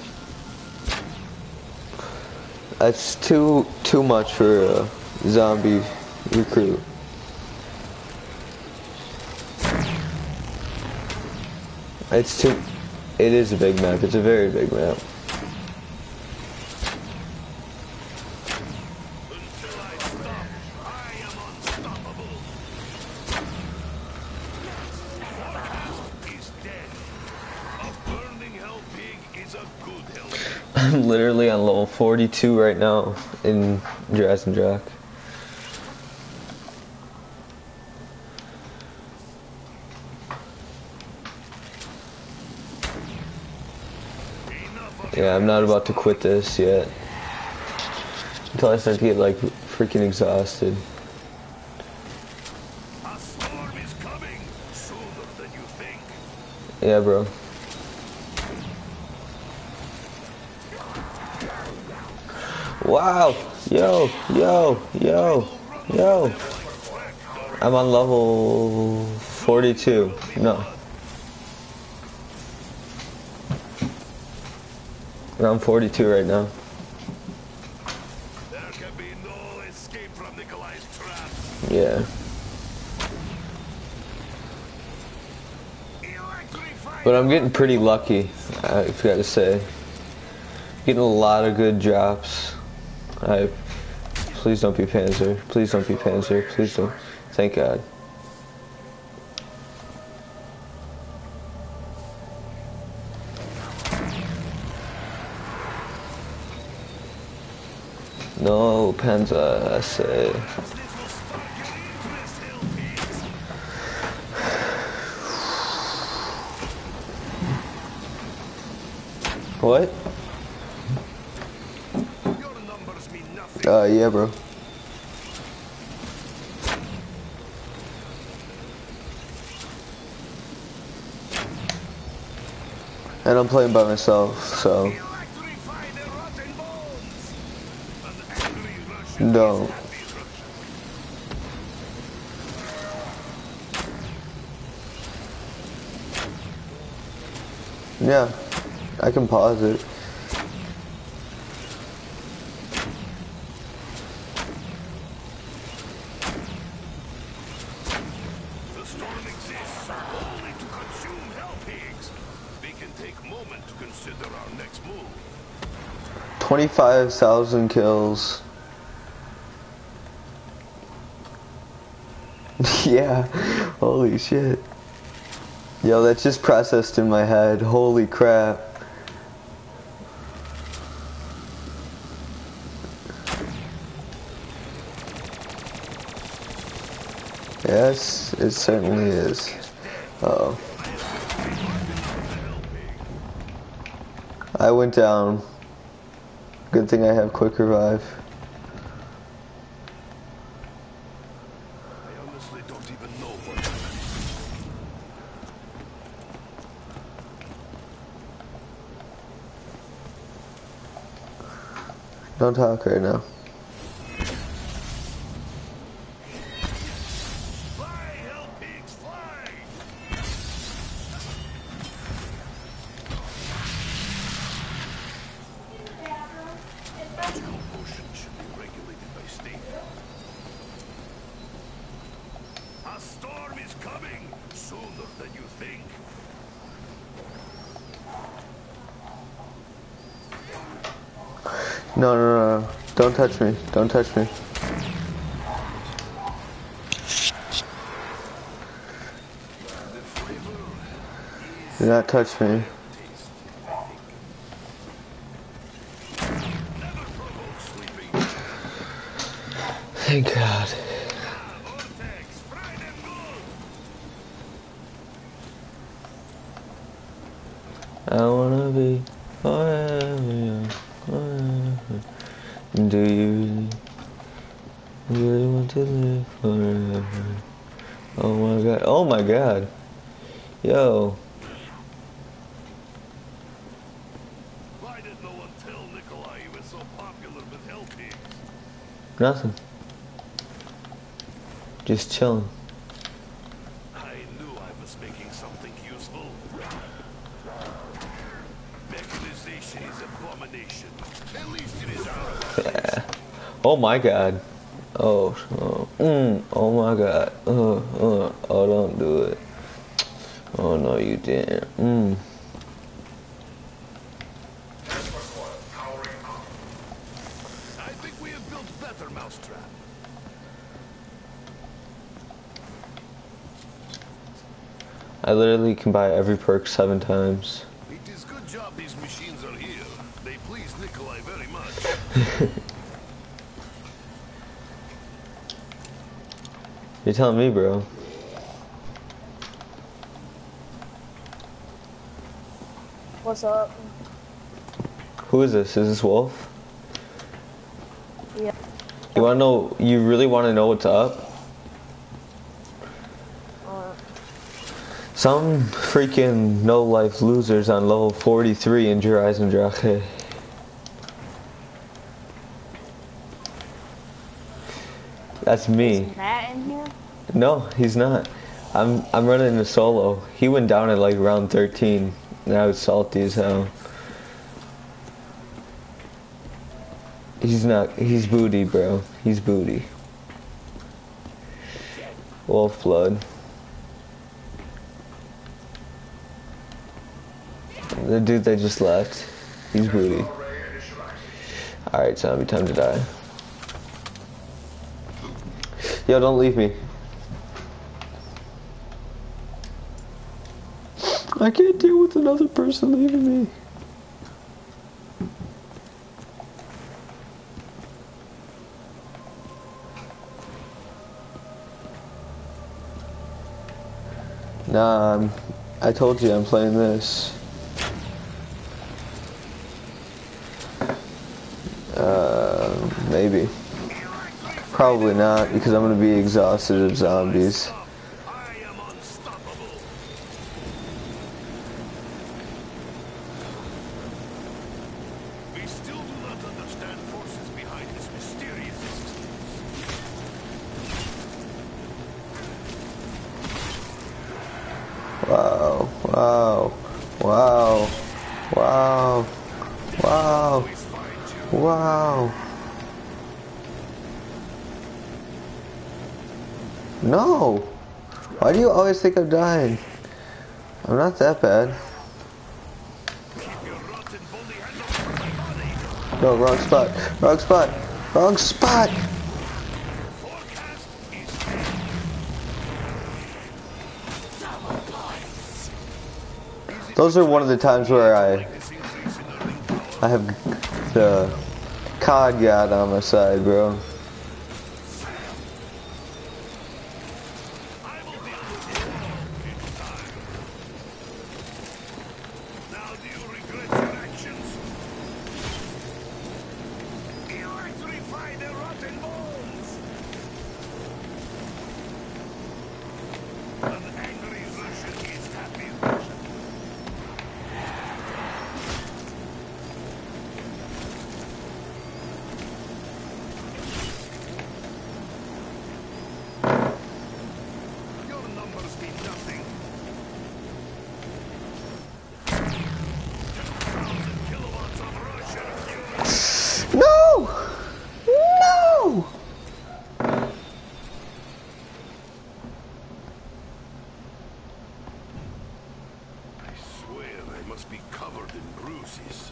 That's too, too much for a zombie recruit. It's too, it is a big map, it's a very big map. I'm literally on level forty-two right now in Jurassic Jack. Yeah, I'm not about to quit this yet. Until I start to get like freaking exhausted. A storm is coming sooner than you think. Yeah, bro. Wow! Yo! Yo! Yo! Yo! I'm on level forty-two. No. I'm forty-two right now. There can be no escape from Nikolai's trap. Yeah. But I'm getting pretty lucky, I forgot to say. Getting a lot of good drops. I please don't be Panzer. Please don't be Panzer. Please don't. Thank God. No, Panzer, I say. What? Uh, yeah, bro. And I'm playing by myself, so. No. Yeah, I can pause it. The storm exists only to consume hell pigs. We can take a moment to consider our next move. twenty-five thousand kills. Yeah, holy shit. Yo, that just processed in my head. Holy crap. Yes, it certainly is. Uh oh. I went down. Good thing I have quick revive. I honestly don't even know what. Don't talk right now. Fly, hell pigs, fly! Magical potions should be regulated by state. A storm is coming sooner than you think. No, no, no, no. Don't touch me. Don't touch me. Do not touch me. Thank God. I wanna be forever young, forever. Do you really want to live forever? Oh my God. Oh my God. Yo. Why did no one tell Nikolai he was so popular with hell pigs? Nothing. Just chilling. I knew I was making something useful. Mechanization is abomination. At least it is out of our Yeah. Oh my God. Oh, oh, mm, oh my God. Uh, uh, oh, don't do it. Oh no, you didn't. Mm. I think we have built better mousetrap. I literally can buy every perk seven times. It is good job these machines are here. They please Nikolai very much. You're telling me, bro. What's up? Who is this? Is this Wolf? Yeah. You wanna know, you really wanna know what's up? Uh, Some freaking no-life losers on level forty-three in Horizon Drache. That's me. is Matt in here? No, he's not. I'm I'm running a solo. He went down at like round thirteen. Now it's salty as hell. He's not. He's booty, bro. He's booty. Wolf blood. The dude that just left. He's booty. Alright, zombie, time to die. Yo, don't leave me. I can't deal with another person leaving me. Nah, I'm, I told you I'm playing this. Uh, maybe. Probably not, because I'm gonna be exhausted of zombies. Wow, wow, wow, wow, wow, wow. No! Why do you always think I'm dying? I'm not that bad. No, wrong spot. Wrong spot. Wrong spot! Those are one of the times where I I have the C O D God on my side, bro. No! No! I swear they must be covered in bruises.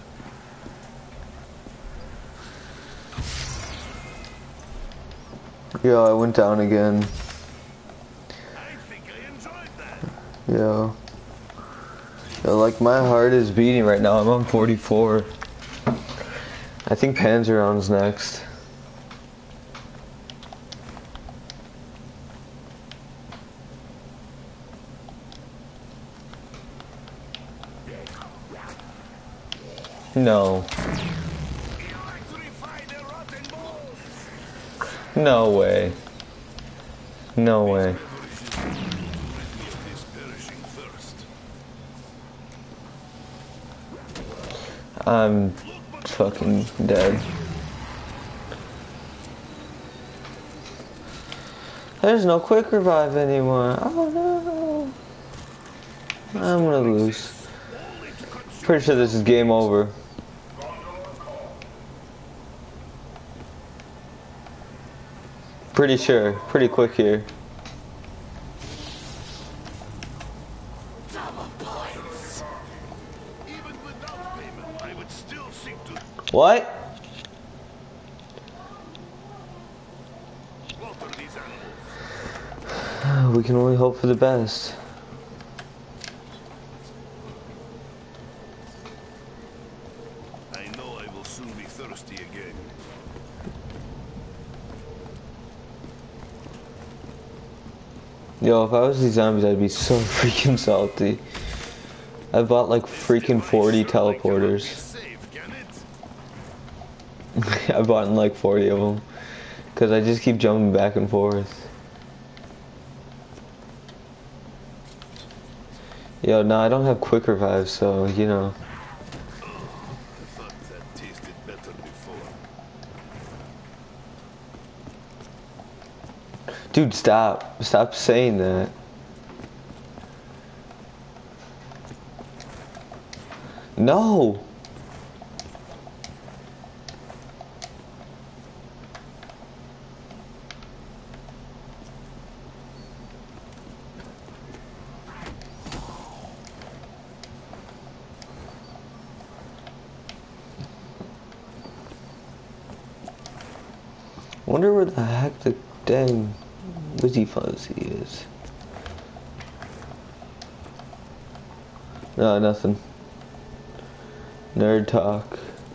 Yo, I went down again. I think I enjoyed that. Yo. Yo, like my heart is beating right now. I'm on forty-four. I think Panzerround's next. No. No way. No way. I'm fucking dead. There's no quick revive anymore. Oh no. I'm gonna lose. Pretty sure this is game over. Pretty sure. Pretty quick here. What? We can only hope for the best. I know I will soon be thirsty again. Yo, if I was these zombies, I'd be so freaking salty. I bought like freaking forty teleporters. I bought like forty of them. Because I just keep jumping back and forth. Yo, no, I don't have quick revive, so, you know. I thought that tasted better before. Dude, stop. Stop saying that. No! Wonder where the heck the dang Wizzy Fuzzy is. No, nothing. Nerd talk.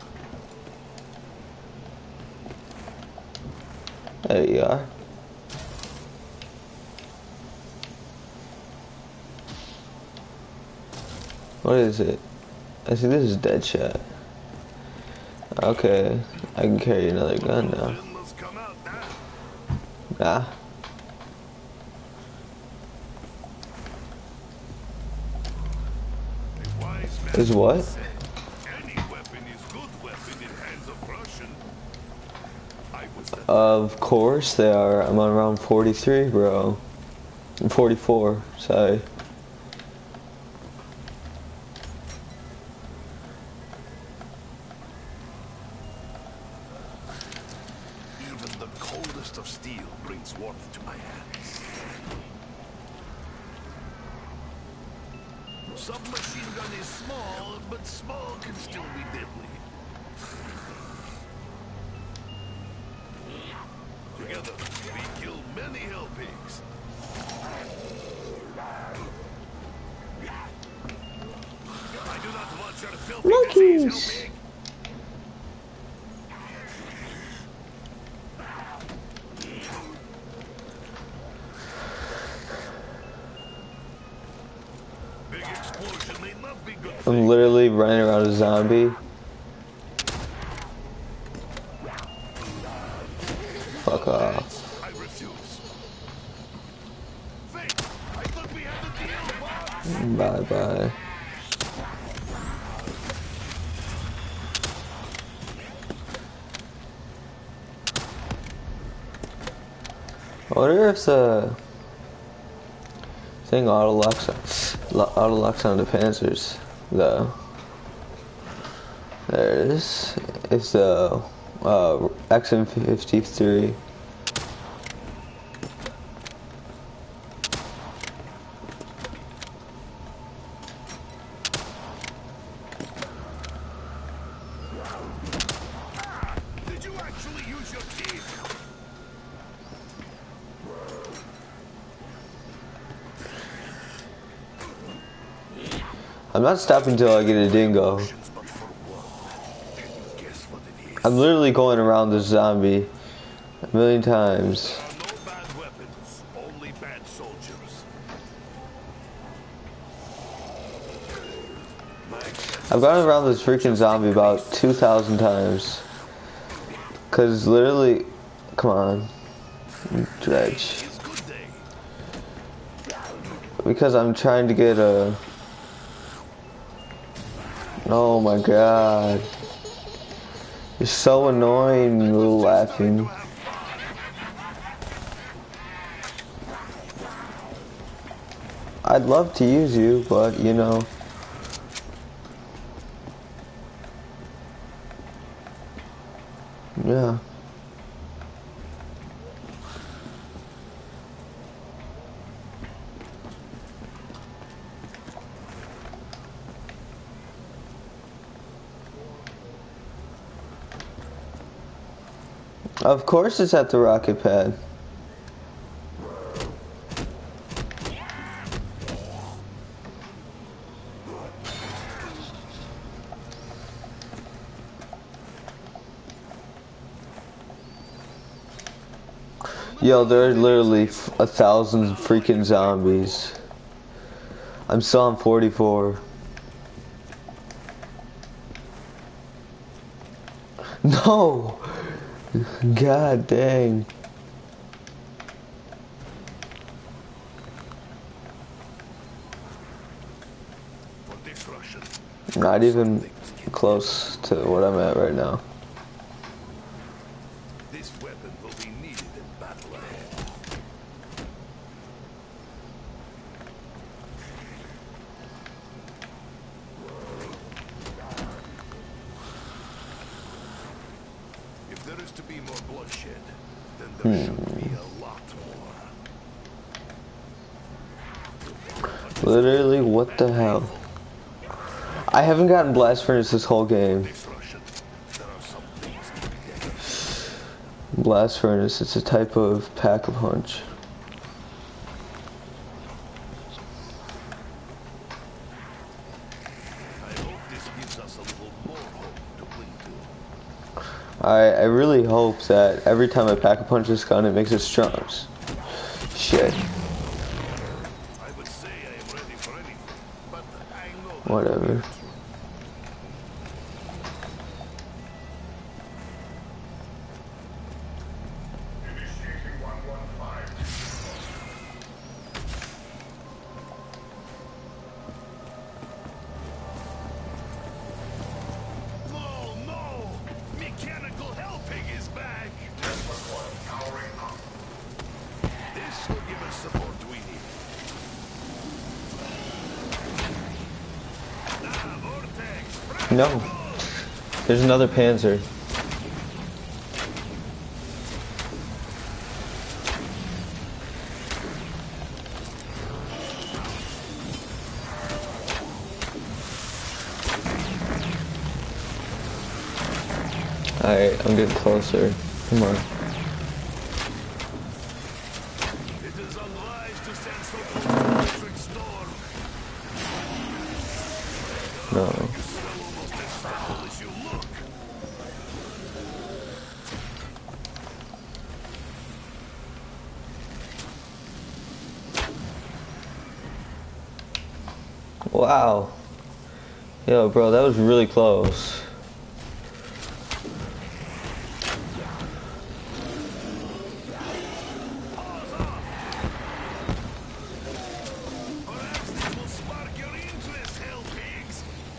There you are. What is it? I see this is Deadshot. Okay, I can carry another gun now. Ah. Is what? Of course they are. I'm on round forty-three, bro. I'm forty-four, sorry. Even the coldest of steel brings warmth to my hands. Submachine gun is small, but small can still be deadly. Together, we kill many hell pigs. I do not want your filthy disease, hell pig. Big explosion may not be good. I'm literally running around a zombie. Fuck off. I refuse. Think, I thought we had a deal, Bye bye. I wonder if the thing auto locks auto locks on the Panzers though. There it is. It's the uh, X M fifty-three. Did you actually use your teeth? I'm not stopping until I get a dingo. I'm literally going around this zombie a million times. There are no bad weapons, only bad soldiers. I've gone around this freaking zombie about two thousand times. Cause literally, come on, Dredge. Because I'm trying to get a. Oh my god. You're so annoying, you little laughing. I'd love to use you, but you know. Yeah. Of course it's at the rocket pad. Yo, there are literally a thousand freaking zombies. I'm still on forty-four. No! God dang. Not even close to what I'm at right now. This weapon will be needed in battle ahead. If there is to be more bloodshed, then there Hmm. should be a lot more. Literally, what the hell? I haven't gotten blast furnace this whole game. Blast furnace, it's a type of pack-a-punch. I hope this gives us a little more hope to cling to. I I really hope that every time I pack-a-punch this gun, it makes it strong. Shit. I would say I am ready for anything, but I know Whatever. No, no! Mechanical helping is back! Powering up. This will give us support we need. Ah, Vortex! No. There's another Panzer. Alright, I'm getting closer. Come on. It is unwise to send so close to the electric storm. No. You smell almost as foul as you look. Wow. Yo, bro, that was really close. Perhaps this will spark your interest, hell pigs.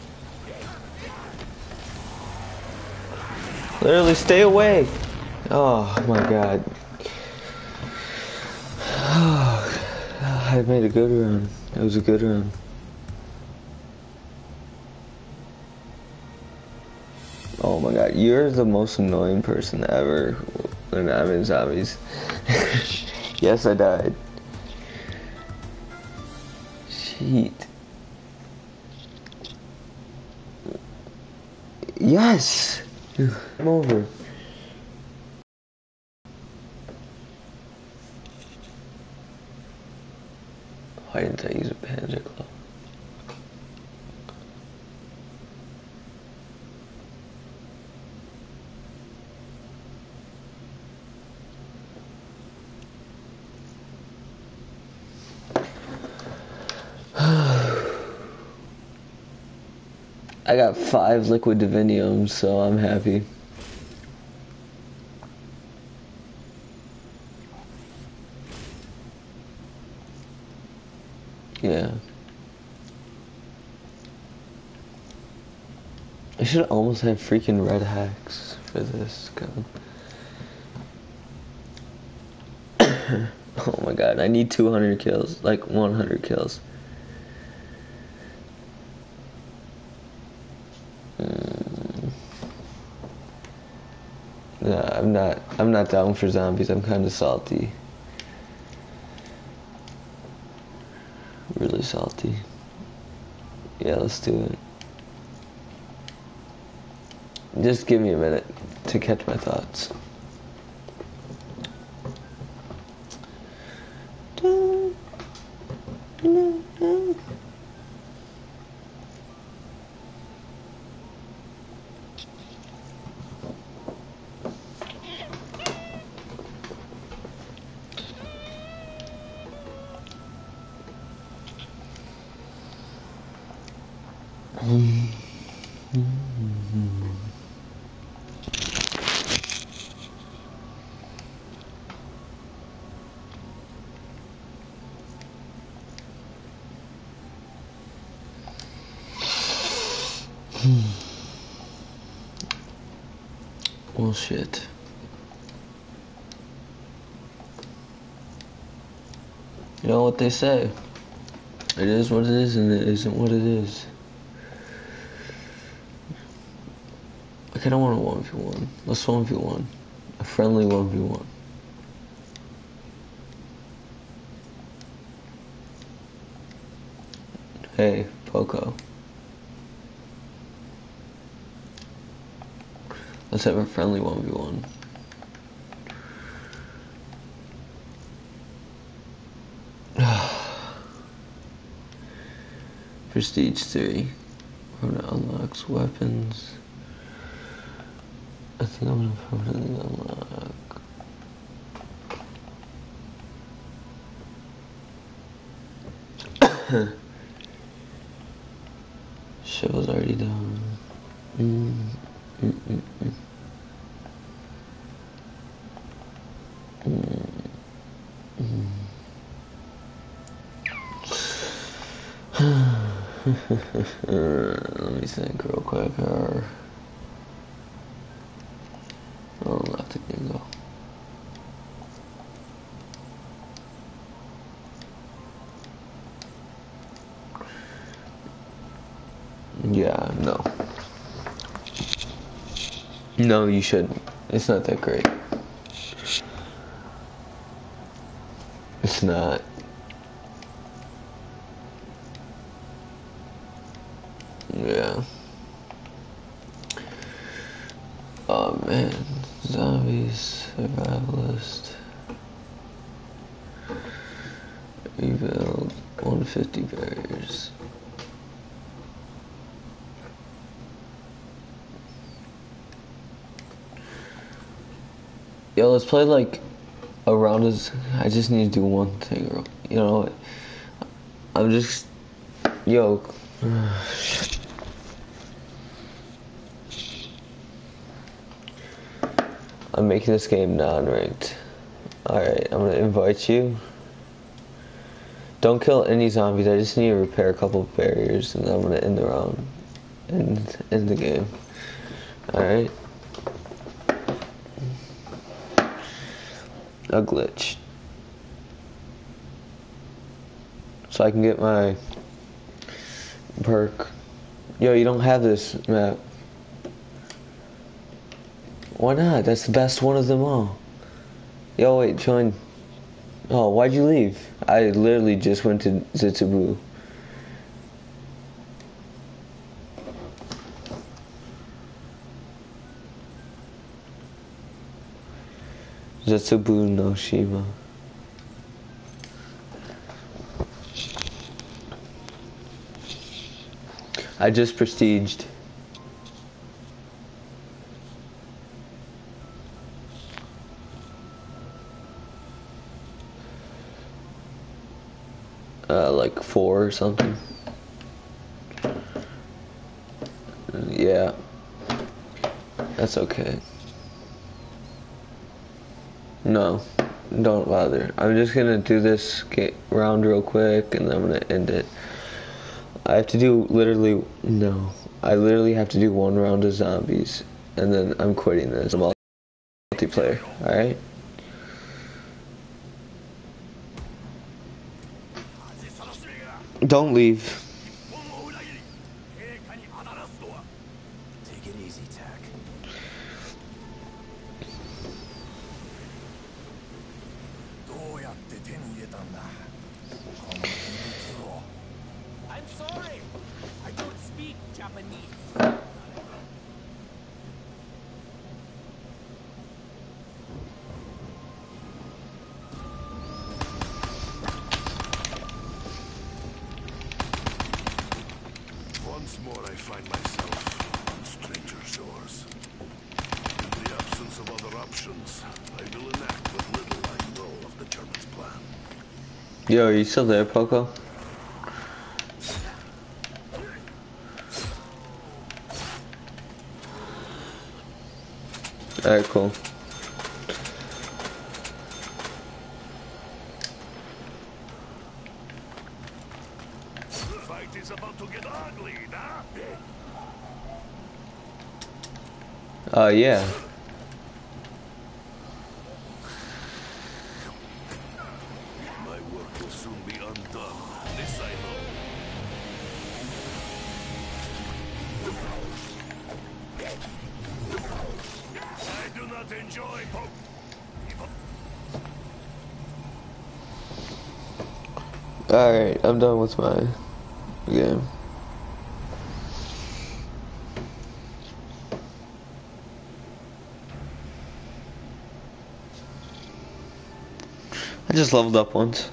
Literally, stay away. Oh my god. I made a good run. It was a good run. Oh my god, you're the most annoying person ever when I'm in zombies. Yes, I died. Shit. Yes! I'm over. Why didn't I use a Panzer Club? I got five liquid diviniums, so I'm happy. Yeah. I should almost have freaking red hacks for this gun. Oh my god, I need two hundred kills, like one hundred kills. Mm. No, I'm not, I'm not down for zombies, I'm kinda salty. Really salty. Yeah, let's do it. Just give me a minute to catch my thoughts. Well, shit. You know what they say. It is what it is and it isn't what it is. Okay, I don't want a one v one. Let's one v one. A friendly one v one. Hey, Poco. Let's have a friendly one v one. Prestige three. Permanent unlocks weapons. I think I'm gonna permanently unlock. Shit was already done. Mm, mm, mm, mm. Mm, mm. Let me think real quick. Or I'll let the game go. Yeah, no. No, you shouldn't. It's not that great. It's not. Yeah. Oh man. Zombies, survivalist. Rebuild one fifty barriers. Yo, let's play like around us. I just need to do one thing, real. You know what? I'm just. Yo. I'm making this game non-ranked. Alright, I'm gonna invite you. Don't kill any zombies. I just need to repair a couple of barriers and I'm gonna end the round. End, end the game. Alright. A glitch. So I can get my perk. Yo, you don't have this map. Why not? That's the best one of them all. Yo, wait, join. Oh, why'd you leave? I literally just went to Zetsubu. Zetsubu no Shima. I just prestiged. Uh, like four or something. Yeah. That's okay. No, don't bother. I'm just gonna do this round real quick and then I'm gonna end it. I have to do literally, no. I literally have to do one round of zombies and then I'm quitting this multiplayer, alright? Don't leave. Take it easy, Tack. I'm sorry. I don't speak Japanese. Once more I find myself on stranger shores. In the absence of other options, I will enact what little I know of the Germans' plan. Yo, are you still there, Poco? Alright, cool. The fight is about to get ugly, nah? Uh, yeah. My work will soon be undone. This I know. I do not enjoy poke. Alright, I'm done with my game. I just leveled up once.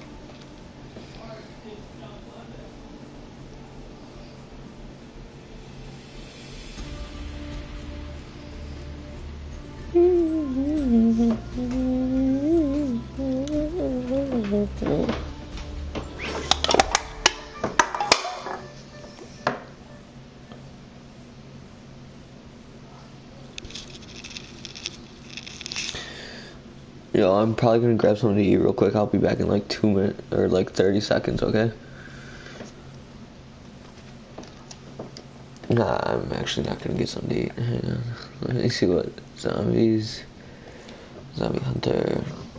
Yo, I'm probably gonna grab something to eat real quick. I'll be back in like two minutes or like thirty seconds, okay? Nah, I'm actually not gonna get something to eat. Hang on. Let me see what zombies. Zombie hunter.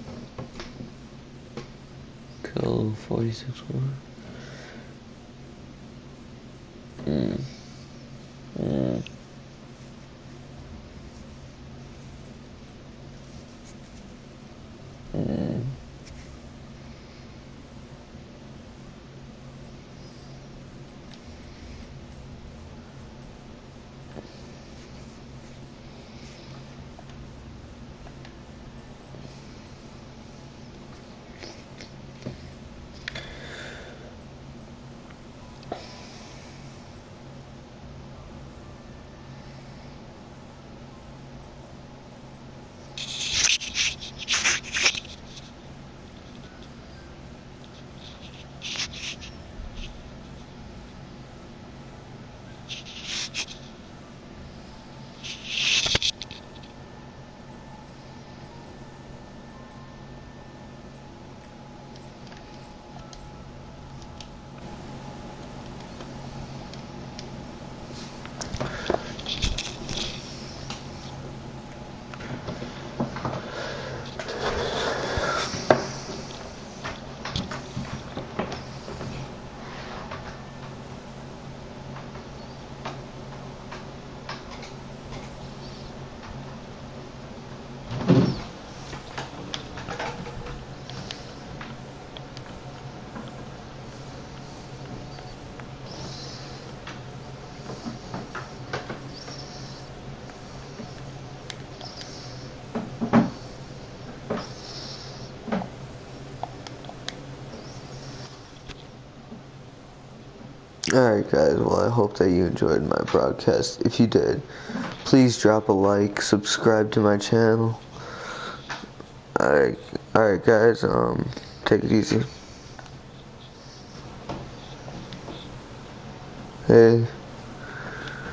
Kill forty-six more. Mm. Mm. Mm. Alright guys, well I hope that you enjoyed my broadcast. If you did, please drop a like, subscribe to my channel. Alright, alright guys, um, take it easy. Hey.